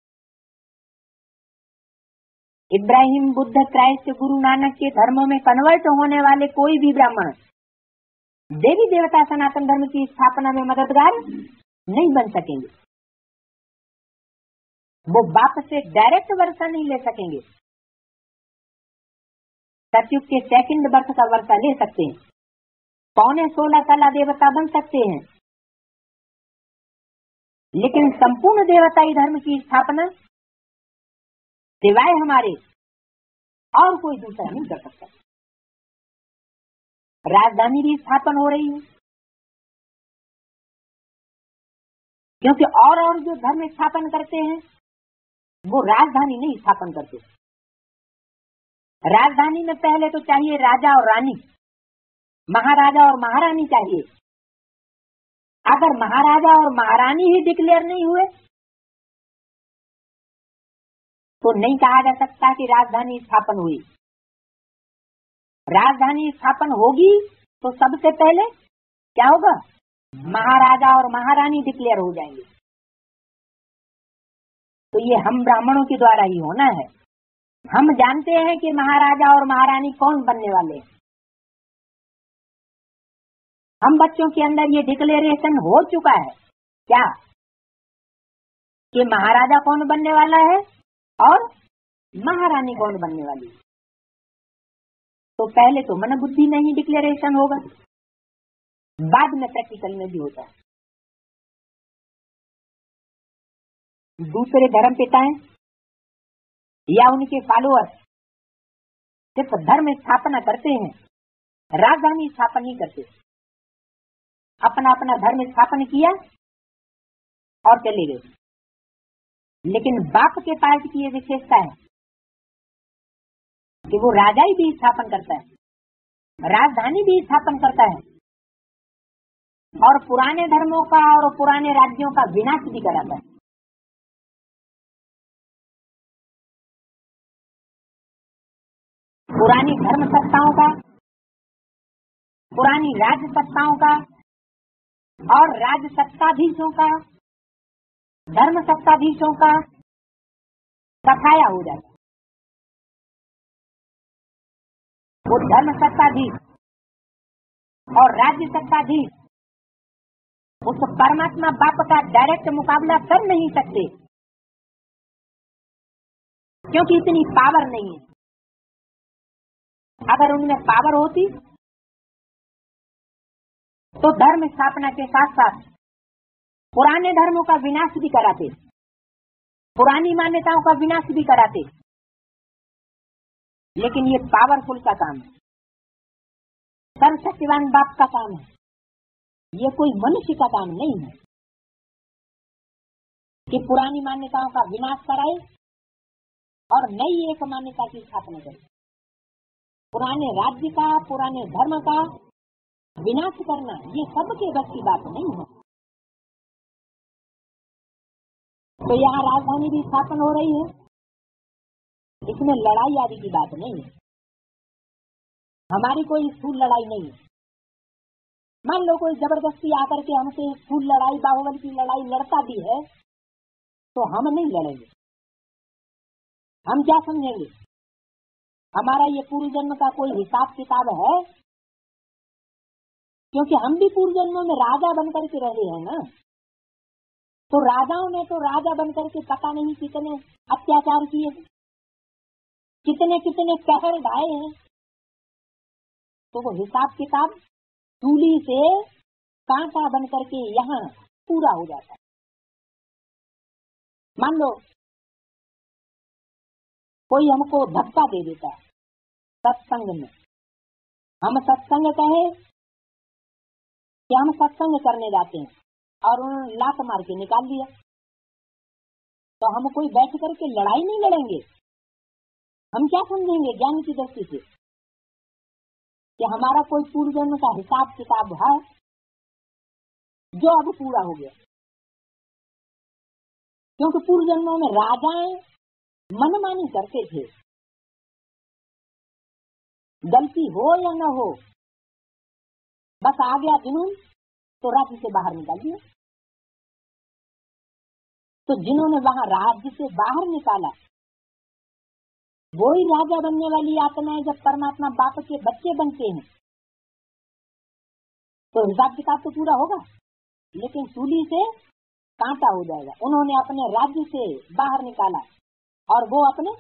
इब्राहिम, बुद्ध, क्राइस्ट, गुरु नानक के धर्मों में कन्वर्ट होने वाले कोई भी ब्राह्मण देवी देवता सनातन धर्म की स्थापना में मददगार नहीं बन सकेंगे। वो बाप से डायरेक्ट वर्षा नहीं ले सकेंगे। सतयुग के सेकंड बर्थ का वर्षा ले सकते हैं, 15.16 साल देवता बन सकते हैं, लेकिन संपूर्ण देवताई धर्म की स्थापना सिवाय हमारे और कोई दूसरा नहीं कर सकता। राजधानी भी स्थापन हो रही है, क्योंकि और जो धर्म स्थापन करते हैं वो राजधानी नहीं स्थापन करते। राजधानी में पहले तो चाहिए राजा और रानी, महाराजा और महारानी चाहिए। अगर महाराजा और महारानी ही डिक्लेयर नहीं हुए तो नहीं कहा जा सकता कि राजधानी स्थापन हुई। राजधानी स्थापन होगी तो सबसे पहले क्या होगा? महाराजा और महारानी डिक्लेयर हो जाएंगे। तो ये हम ब्राह्मणों के द्वारा ही होना है। हम जानते हैं कि महाराजा और महारानी कौन बनने वाले हैं। हम बच्चों के अंदर ये डिक्लेरेशन हो चुका है क्या कि महाराजा कौन बनने वाला है और महारानी कौन बनने वाली है। तो पहले तो मन बुद्धि में ही डिक्लेरेशन होगा, बाद में प्रैक्टिकल में भी होता है। दूसरे धर्म पिताएं या उनके फॉलोअर्स सिर्फ धर्म स्थापना करते हैं, राजधानी स्थापन नहीं करते। अपना अपना धर्म स्थापन किया और चले गए। लेकिन बाप के पास की ये विशेषता है कि वो राजा ही भी स्थापन करता है, राजधानी भी स्थापन करता है और पुराने धर्मों का और पुराने राज्यों का विनाश भी कराता है। पुरानी धर्म सत्ताओं का, पुरानी राज्य सत्ताओं का और राज्य सत्ताधीशों का, धर्म सत्ताधीशों का सफाया हो जाता है। वो धर्म सत्ताधीश और राज्य सत्ताधीश उस परमात्मा बाप का डायरेक्ट मुकाबला कर नहीं सकते, क्योंकि इतनी पावर नहीं है। अगर उनमें पावर होती तो धर्म स्थापना के साथ साथ पुराने धर्मों का विनाश भी कराते, पुरानी मान्यताओं का विनाश भी कराते। लेकिन ये पावरफुल का काम है, सर्वशक्तिवान बाप का काम है। ये कोई मनुष्य का काम नहीं है कि पुरानी मान्यताओं का विनाश कराए और नई एक मान्यता की स्थापना करे। पुराने राज्य का, पुराने धर्म का विनाश करना ये सबके बस की बात नहीं है। तो यहाँ राजधानी भी स्थापन हो रही है, इसमें लड़ाई आदि की बात नहीं है। हमारी कोई स्थूल लड़ाई नहीं है। मान लो कोई जबरदस्ती आकर के हमसे स्थूल लड़ाई, बाहुबल की लड़ाई लड़ता भी है तो हम नहीं लड़ेंगे। हम क्या समझेंगे? हमारा ये पूर्व जन्म का कोई हिसाब किताब है? क्योंकि हम भी पूर्व जन्मों में राजा बनकर के रहे हैं ना। तो राजाओं ने तो राजा बनकर के पता नहीं कितने अत्याचार किए, कितने कितने कहर ढाए हैं। तो वो हिसाब किताब सूली से कांटा बनकर के यहाँ पूरा हो जाता है। मान लो कोई हमको धक्का दे देता है सत्संग में, हम सत्संग कहे कि हम सत्संग करने जाते हैं और उन्होंने लात मार के निकाल दिया, तो हम कोई बैठ करके लड़ाई नहीं लड़ेंगे। हम क्या समझेंगे ज्ञान की दृष्टि से कि हमारा कोई पूर्व जन्म का हिसाब किताब है जो अब पूरा हो गया, क्योंकि पूर्व जन्मों में राजाएं मनमानी करते थे, गलती हो या न हो बस आ गया जुनून तो राज्य से बाहर निकाल दिया। तो जिन्होंने वहां राज्य से बाहर निकाला वो ही राजा बनने वाली आत्माएं जब परमात्मा बाप के बच्चे बनते हैं तो हिसाब किताब तो पूरा होगा, लेकिन सूली से कांटा हो जाएगा। उन्होंने अपने राज्य से बाहर निकाला और वो अपने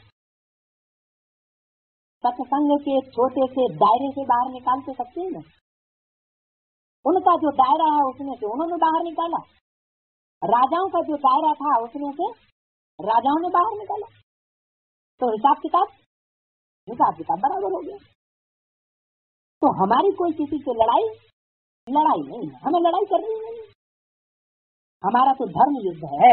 सत्संग के एक छोटे से दायरे से बाहर निकाल तो सकते हैं ना। उनका जो दायरा है उसमें से उन्होंने बाहर निकाला, राजाओं का जो दायरा था उसमें से राजाओं ने बाहर निकाला, तो हिसाब किताब बराबर हो गया। तो हमारी कोई किसी से लड़ाई नहीं है, हमें लड़ाई करनी नहीं। हमारा तो धर्म युद्ध है।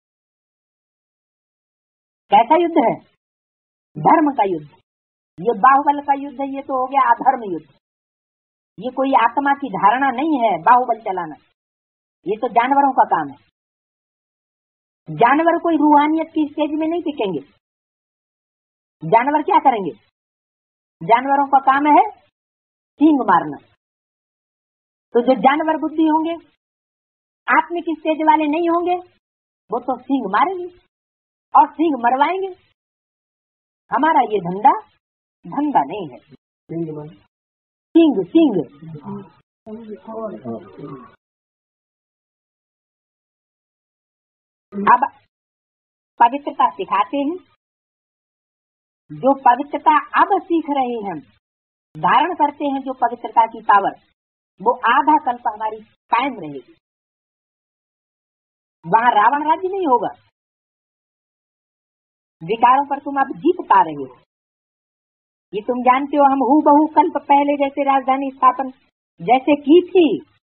कैसा युद्ध है? धर्म का युद्ध। ये बाहुबल का युद्ध है, ये तो हो गया अधर्म युद्ध। ये कोई आत्मा की धारणा नहीं है बाहुबल चलाना, ये तो जानवरों का काम है। जानवर कोई रूहानियत की स्टेज में नहीं टिकेंगे। जानवर क्या करेंगे? जानवरों का काम है सींग मारना। तो जो जानवर बुद्धि होंगे, आत्मिक स्टेज वाले नहीं होंगे, वो तो सींग मारेंगे और सींग मरवाएंगे। हमारा ये धंधा नहीं है। सींग अब पवित्रता सिखाते हैं। जो पवित्रता अब सीख रहे हैं, धारण करते हैं जो पवित्रता की पावर, वो आधा कल्प हमारी कायम रहेगी। वहां रावण राज्य नहीं होगा। विकारों पर तुम अब जीत पा रहे हो। ये तुम जानते हो, हम हूबहू कल्प पहले जैसे राजधानी स्थापन जैसे की थी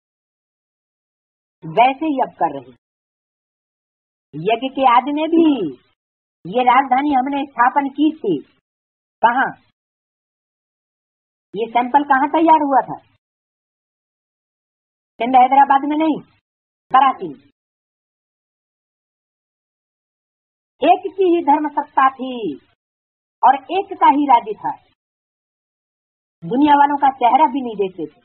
वैसे ही अब कर रहे। यज्ञ के आदि में भी ये राजधानी हमने स्थापन की थी। कहाँ? ये सैंपल कहाँ तैयार हुआ था? सिंध हैदराबाद में नहीं, कराची में। एक की ही धर्म सत्ता थी और एक का ही राज्य था। दुनिया वालों का चेहरा भी नहीं देखते थे।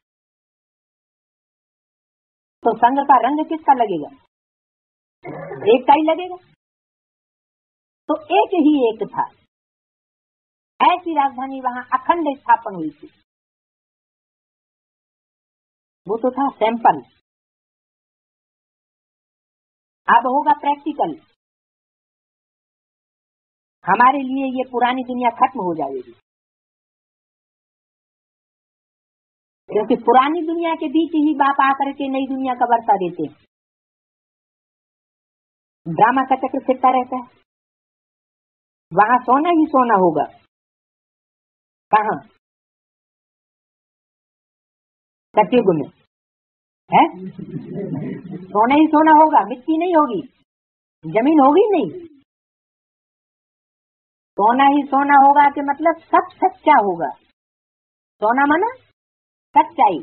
तो संघ का रंग किसका लगेगा? एक का ही लगेगा। तो एक ही एक था। ऐसी राजधानी वहां अखंड स्थापन हुई थी। वो तो था सैंपल। अब होगा प्रैक्टिकल। हमारे लिए ये पुरानी दुनिया खत्म हो जाएगी, क्योंकि पुरानी दुनिया के बीच ही बाप आकर के नई दुनिया का वर्षा देते हैं। ड्रामा का चक्र फिरता रहता है। वहां सोना ही सोना होगा। कहाँ? सतयुग में है सोना ही सोना होगा, मिट्टी नहीं होगी, जमीन होगी नहीं। सोना ही सोना होगा कि मतलब सब सच्चा होगा। सोना माना सच्चाई।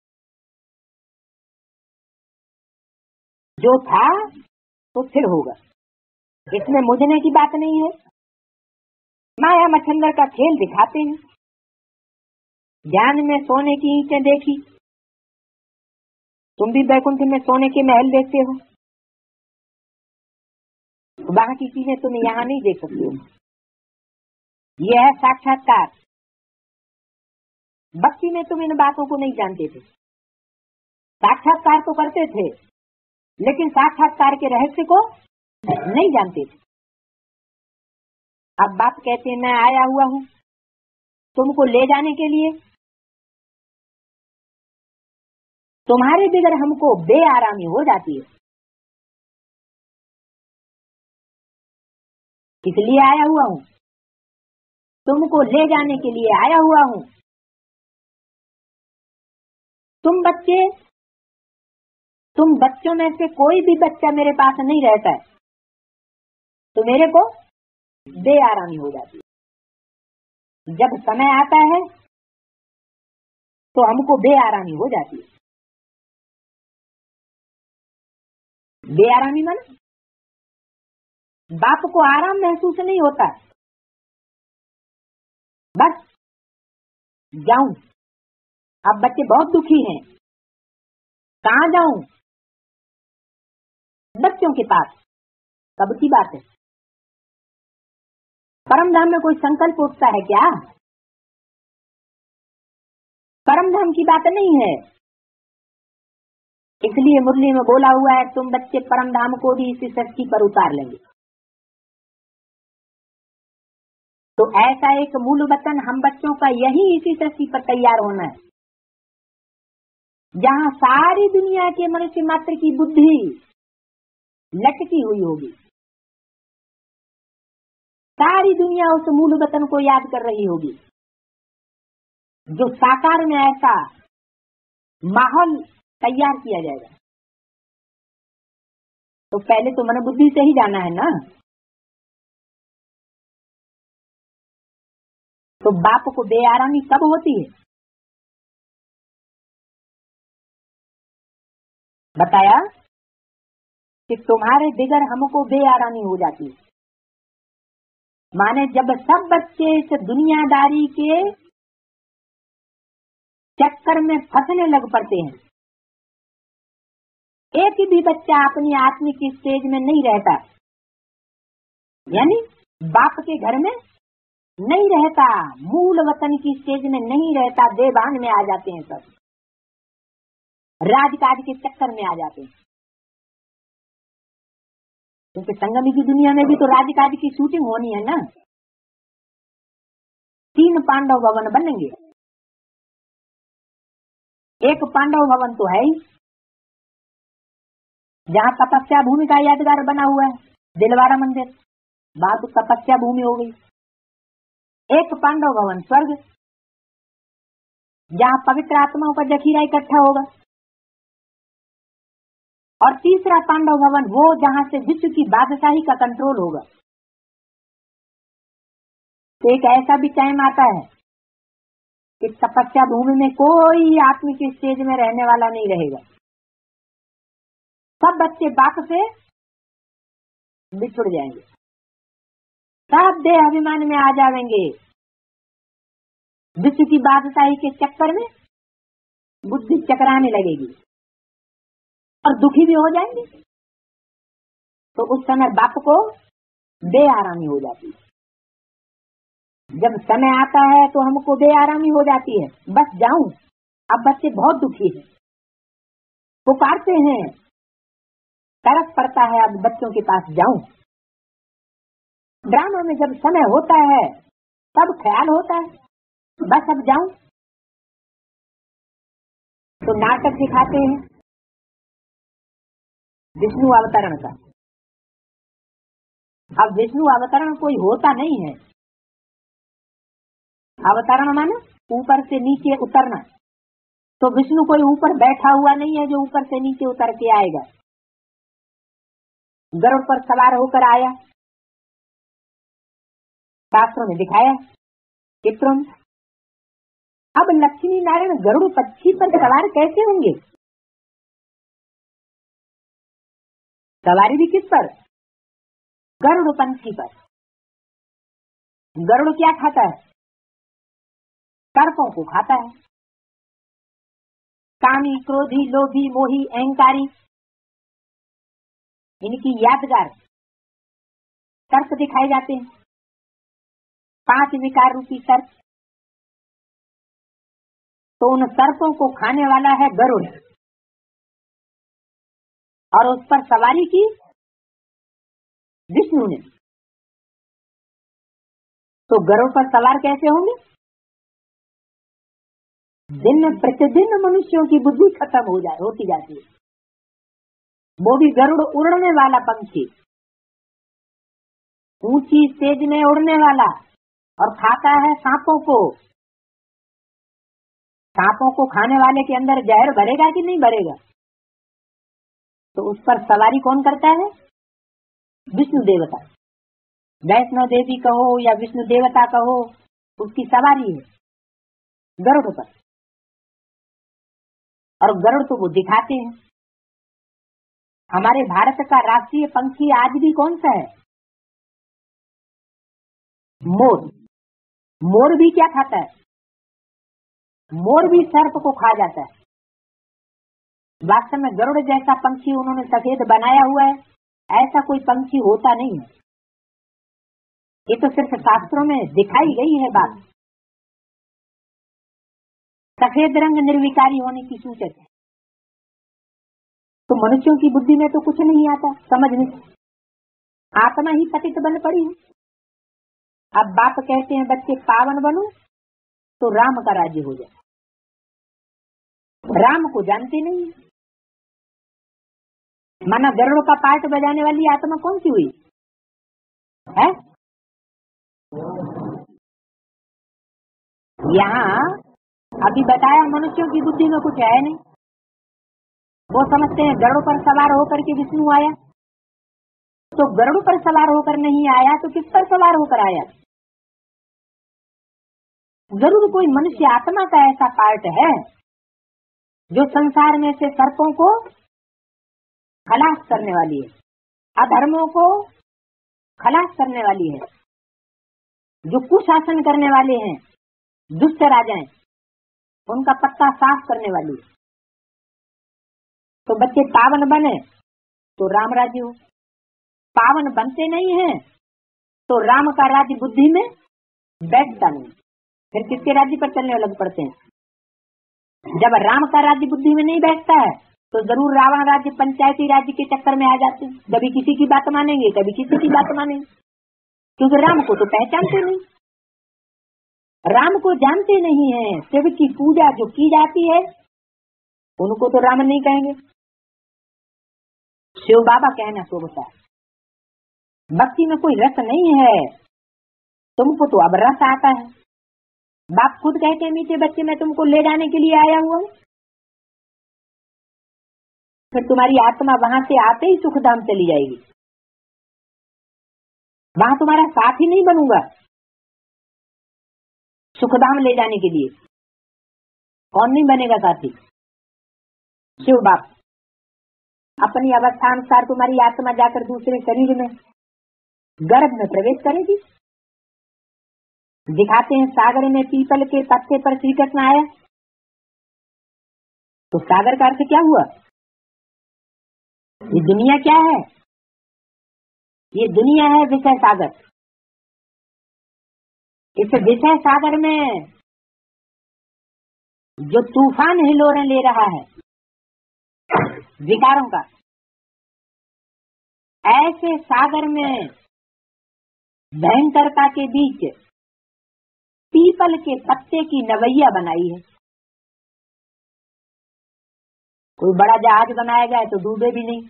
जो था तो फिर होगा। इसमें मुझने की बात नहीं है। माया मच्छंदर का खेल दिखाते हैं। ध्यान में सोने की ईंटें देखी, तुम भी बैकुंठ में सोने के महल देखते हो। वहां की चीजें तुम यहाँ नहीं देख सकते हो। यह है साक्षात्कार। भक्ति में तुम इन बातों को नहीं जानते थे। साक्षात्कार तो करते थे, लेकिन साक्षात्कार के रहस्य को नहीं जानते थे। अब बाप कहते हैं मैं आया हुआ हूँ तुमको ले जाने के लिए। तुम्हारे बगैर हमको बेआरामी हो जाती है। इसलिए आया हुआ हूँ, तुमको ले जाने के लिए आया हुआ हूँ। तुम बच्चों में से कोई भी बच्चा मेरे पास नहीं रहता है तो मेरे को बेआरामी हो जाती है। जब समय आता है तो हमको बेआरामी हो जाती है। बेआरामी माने बाप को आराम महसूस नहीं होता। बस जाऊं, अब बच्चे बहुत दुखी हैं, कहाँ जाऊं? बच्चों के पास। कब की बात है? परम धाम में कोई संकल्प उठता है क्या? परम धाम की बात नहीं है। इसलिए मुरली में बोला हुआ है तुम बच्चे परम धाम को भी इसी सृष्टि पर उतार लेंगे। तो ऐसा एक मूल वतन हम बच्चों का यही इसी सृष्टि पर तैयार होना है, जहाँ सारी दुनिया के मनुष्य मात्र की बुद्धि लटकी हुई होगी। सारी दुनिया उस मूल वतन को याद कर रही होगी। जो साकार में ऐसा माहौल तैयार किया जाएगा, तो पहले तो मन बुद्धि से ही जाना है ना। तो बाप को बेआरामी कब होती है? बताया कि तुम्हारे बिगड़ हमको बेआरामी हो जाती है। माने जब सब बच्चे इस दुनियादारी के चक्कर में फंसने लग पड़ते हैं, एक भी बच्चा अपनी आत्मिक स्टेज में नहीं रहता, यानी बाप के घर में नहीं रहता, मूल वतन की स्टेज में नहीं रहता, देवान में आ जाते हैं, सब राजकाज के चक्कर में आ जाते हैं। क्योंकि संगम की दुनिया में भी तो राजकाज की शूटिंग होनी है ना। 3 पांडव भवन बनेंगे। एक पांडव भवन तो है ही, जहाँ तपस्या भूमि का यादगार बना हुआ है, दिलवाड़ा मंदिर, वहां तो तपस्या भूमि हो गई। एक पांडव भवन स्वर्ग, जहाँ पवित्र आत्माओं का जखीरा इकट्ठा होगा। और तीसरा पांडव भवन वो जहाँ से विश्व की बादशाही का कंट्रोल होगा। तो एक ऐसा भी टाइम आता है कि तपस्या भूमि में कोई आत्मिक स्टेज में रहने वाला नहीं रहेगा। सब बच्चे बाप से बिछुड़ जाएंगे, सब देह अभिमान में आ जाएंगे। विश्व की बादशाही के चक्कर में बुद्धि चकराने लगेगी और दुखी भी हो जाएंगे। तो उस समय बाप को बेआरामी हो जाती है। जब समय आता है तो हमको बेआरामी हो जाती है, बस जाऊं। अब बच्चे बहुत दुखी हैं, पुकारते हैं, तरस पड़ता है, अब बच्चों के पास जाऊं। ड्रामा में जब समय होता है तब ख्याल होता है बस अब जाऊं। तो नाटक दिखाते हैं विष्णु अवतरण का। अब विष्णु अवतरण कोई होता नहीं है। अवतरण माने ऊपर से नीचे उतरना। तो विष्णु कोई ऊपर बैठा हुआ नहीं है जो ऊपर से नीचे उतर के आएगा। गरुड़ पर सवार होकर आया, शास्त्रों में दिखाया चित्रों में। अब लक्ष्मी नारायण गरुड़ पक्षी पर सवार कैसे होंगे? सवारी भी किस पर? गरुड़ पंछी पर। गरुड़ क्या खाता है? सर्पों को खाता है। कामी, क्रोधी, लोभी, मोही, अहंकारी, इनकी यादगार सर्प दिखाए जाते हैं। 5 विकार रूपी सर्प। तो उन सर्पों को खाने वाला है गरुड़, और उस पर सवारी की विष्णु ने। तो गरुड़ पर सवार कैसे होंगे? दिन प्रतिदिन मनुष्यों की बुद्धि खत्म होती जाती है। वो भी गरुड़ उड़ने वाला पंछी। ऊंची तेज में उड़ने वाला और खाता है सांपों को। सांपों को खाने वाले के अंदर जहर भरेगा कि नहीं भरेगा? तो उस पर सवारी कौन करता है? विष्णु देवता। वैष्णो देवी कहो या विष्णु देवता कहो, उसकी सवारी है गरुड़ पर। और गरुड़ तो वो दिखाते हैं। हमारे भारत का राष्ट्रीय पंछी आज भी कौन सा है? मोर। मोर भी क्या खाता है? मोर भी सर्प को खा जाता है। वास्तव में गरुड़ जैसा पंछी उन्होंने सफेद बनाया हुआ है, ऐसा कोई पंछी होता नहीं है। ये तो सिर्फ शास्त्रों में दिखाई गई है बात। सफेद रंग निर्विकारी होने की सूचक है। तो मनुष्यों की बुद्धि में तो कुछ नहीं आता, समझ नहीं, आत्मा ही पतित बन पड़ी है। अब बाप कहते हैं बच्चे पावन बनो तो राम का राज्य हो जाए। राम को जानते नहीं। माना गरुड़ का पार्ट बजाने वाली आत्मा कौन सी हुई है? यहाँ अभी बताया मनुष्यों की बुद्धि में कुछ है नहीं। वो समझते हैं गरुड़ पर सवार होकर के विष्णु आया। तो गरुड़ पर सवार होकर नहीं आया तो किस पर सवार होकर आया? जरूर कोई मनुष्य आत्मा का ऐसा पार्ट है जो संसार में से सर्पों को खलास करने वाली है, अधर्मों को खलास करने वाली है, जो कुशासन करने वाले हैं, दुष्ट राजाएं, उनका पत्ता साफ करने वाली है। तो बच्चे पावन बने तो राम राज्य हो। पावन बनते नहीं हैं तो राम का राज्य बुद्धि में बैठता नहीं। फिर किसके राज्य पर चलने लग पड़ते हैं? जब राम का राज्य बुद्धि में नहीं बैठता है तो जरूर रावण राज्य, पंचायती राज्य के चक्कर में आ जाते हैं। कभी किसी की बात मानेंगे, कभी किसी की बात मानेंगे, क्योंकि राम को तो पहचानते नहीं, राम को जानते नहीं है। शिव की पूजा जो की जाती है उनको तो राम नहीं कहेंगे, शिव बाबा कहना शोभता है। भक्ति में कोई रस नहीं है, तुमको तो अब रस आता है। बाप खुद कहते हैं मीठे बच्चे मैं तुमको ले जाने के लिए आया हुआ हूँ। फिर तुम्हारी आत्मा वहां से आते ही सुखधाम चली जाएगी। वहां तुम्हारा साथ ही नहीं बनूंगा सुखधाम ले जाने के लिए। कौन नहीं बनेगा साथी? शिव बाप। अपनी अवस्था अनुसार तुम्हारी आत्मा जाकर दूसरे शरीर में, गर्भ में प्रवेश करेगी। दिखाते हैं सागर में पीपल के पत्ते पर श्री कृष्ण आया। तो सागर का अर्थ क्या हुआ? ये दुनिया क्या है? ये दुनिया है विषय सागर। इस विषय सागर में जो तूफान हिलोरें ले रहा है विकारों का, ऐसे सागर में भयंकरता के बीच पीपल के पत्ते की नवैया बनाई है। कोई बड़ा जहाज बनाया जाए तो डूबे भी नहीं।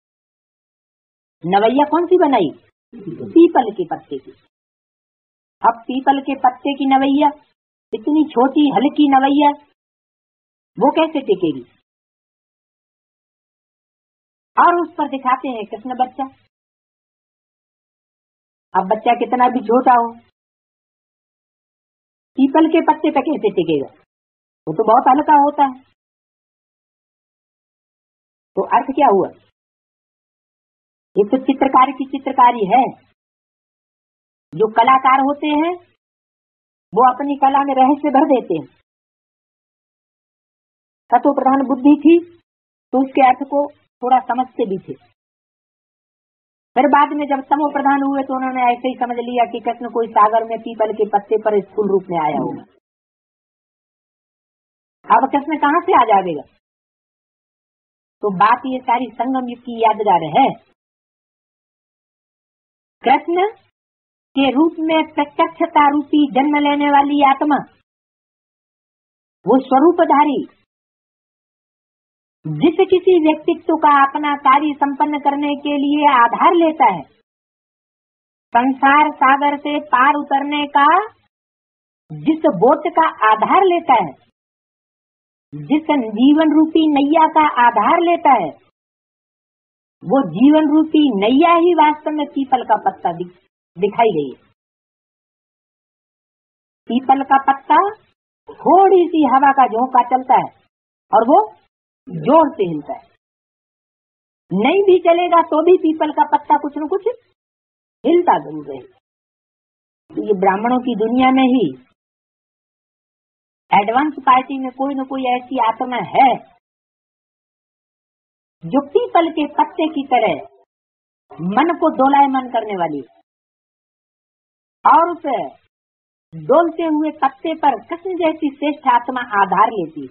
नवैया कौन सी बनाई? पीपल के पत्ते की। अब पीपल के पत्ते की नवैया, इतनी छोटी हल्की नवैया, वो कैसे टिकेगी? और उस पर दिखाते हैं कृष्ण बच्चा। अब बच्चा कितना भी छोटा हो, पीपल के पत्ते पे कैसे टिकेगा? वो तो बहुत हल्का होता है। तो अर्थ क्या हुआ? ये तो चित्रकारी की चित्रकारी है। जो कलाकार होते हैं वो अपनी कला में रहस्य भर देते हैं। सतो प्रधान बुद्धि थी तो उसके अर्थ को थोड़ा समझते भी थे। फिर बाद में जब तमो प्रधान हुए तो उन्होंने ऐसे ही समझ लिया कि कृष्ण कोई सागर में पीपल के पत्ते पर स्थूल रूप में आया होगा। अब कृष्ण कहाँ से आ जाएगा? तो बात ये सारी संगम युग की यादगार है। कृष्ण के रूप में प्रत्यक्षता रूपी जन्म लेने वाली आत्मा, वो स्वरूपधारी जिस किसी व्यक्तित्व का अपना कार्य संपन्न करने के लिए आधार लेता है, संसार सागर से पार उतरने का जिस बोट का आधार लेता है, जिस जीवन रूपी नैया का आधार लेता है, वो जीवन रूपी नैया ही वास्तव में पीपल का पत्ता दिखाई गई है। पीपल का पत्ता थोड़ी सी हवा का झोंका चलता है और वो जोर से हिलता है, नहीं भी चलेगा तो भी पीपल का पत्ता कुछ न कुछ हिलता जरूर रहेगा। तो ये ब्राह्मणों की दुनिया में ही एडवांस पार्टी में कोई न कोई ऐसी आत्मा है जो पीपल के पत्ते की तरह मन को दोलायमान करने वाली, और उस डोलते हुए पत्ते पर कृष्ण जैसी श्रेष्ठ आत्मा आधार लेती।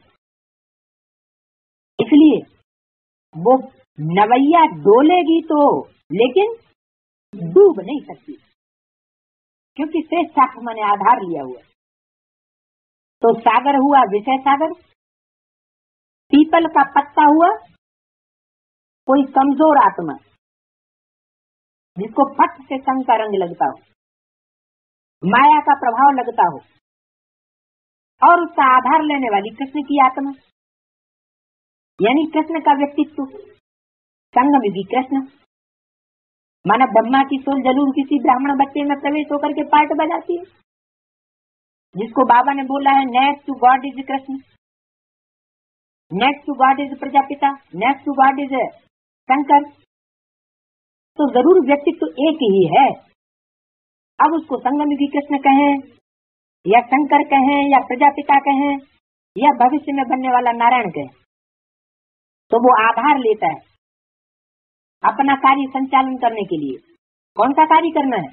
इसलिए वो नवैया डोलेगी तो, लेकिन डूब नहीं सकती, क्योंकि श्रेष्ठ आत्मा ने आधार लिया हुआ। तो सागर हुआ विषय सागर, पीपल का पत्ता हुआ कोई कमजोर आत्मा जिसको फट से संग का रंग लगता हो, माया का प्रभाव लगता हो, और उसका आधार लेने वाली कृष्ण की आत्मा, यानी कृष्ण का व्यक्तित्व। संग में भी कृष्ण, माना ब्रह्मा की सोल जरूर किसी ब्राह्मण बच्चे में प्रवेश होकर के पार्ट बजाती है, जिसको बाबा ने बोला है next to God is Krishna, next to God is Prajapita, next to God is Shankar. तो जरूर व्यक्तित्व एक ही है। अब उसको संगम भी कृष्ण कहें या शंकर कहें या प्रजापिता कहें या भविष्य में बनने वाला नारायण कहें, तो वो आधार लेता है अपना कार्य संचालन करने के लिए। कौन सा कार्य करना है?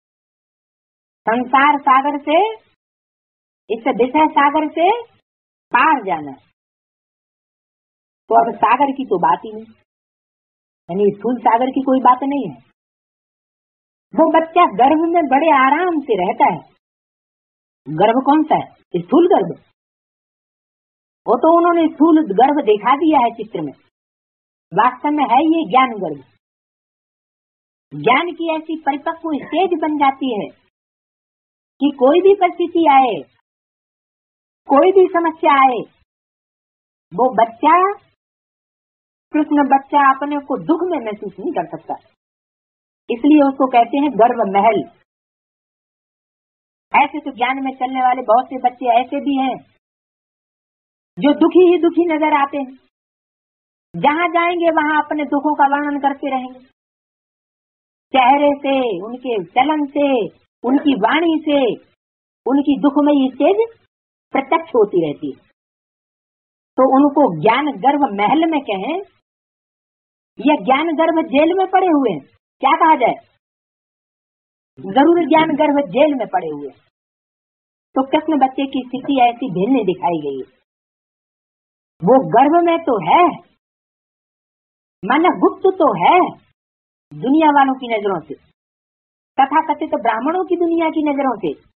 संसार सागर से, इस विषय सागर से पार जाना। तो अब सागर की तो बात ही नहीं, यानी स्थूल सागर की कोई बात नहीं है। वो बच्चा गर्भ में बड़े आराम से रहता है। गर्भ कौन सा है? स्थूल गर्भ। वो तो उन्होंने स्थूल गर्भ दिखा दिया है चित्र में, वास्तव में है ये ज्ञान गर्भ। ज्ञान की ऐसी परिपक्व स्टेज बन जाती है कि कोई भी परिस्थिति आए, कोई भी समस्या आए, वो बच्चा, कृष्ण बच्चा अपने को दुख में महसूस नहीं कर सकता। इसलिए उसको कहते हैं गर्भ महल। ऐसे तो ज्ञान में चलने वाले बहुत से बच्चे ऐसे भी हैं जो दुखी ही दुखी नजर आते हैं, जहां जाएंगे वहां अपने दुखों का वर्णन करते रहेंगे। चेहरे से, उनके चलन से, उनकी वाणी से उनकी दुखमयी स्टेज प्रत्यक्ष होती रहती है। तो उनको ज्ञान गर्भ महल में कहें या ज्ञान गर्भ जेल में पड़े हुए हैं, क्या कहा जाए? जरूर ज्ञान गर्भ जेल में पड़े हुए। तो कृष्ण बच्चे की स्थिति ऐसी भिन्न दिखाई गई है। वो गर्भ में तो है, माना गुप्त तो है दुनिया वालों की नजरों से, तथा कथित ब्राह्मणों की दुनिया की नजरों से,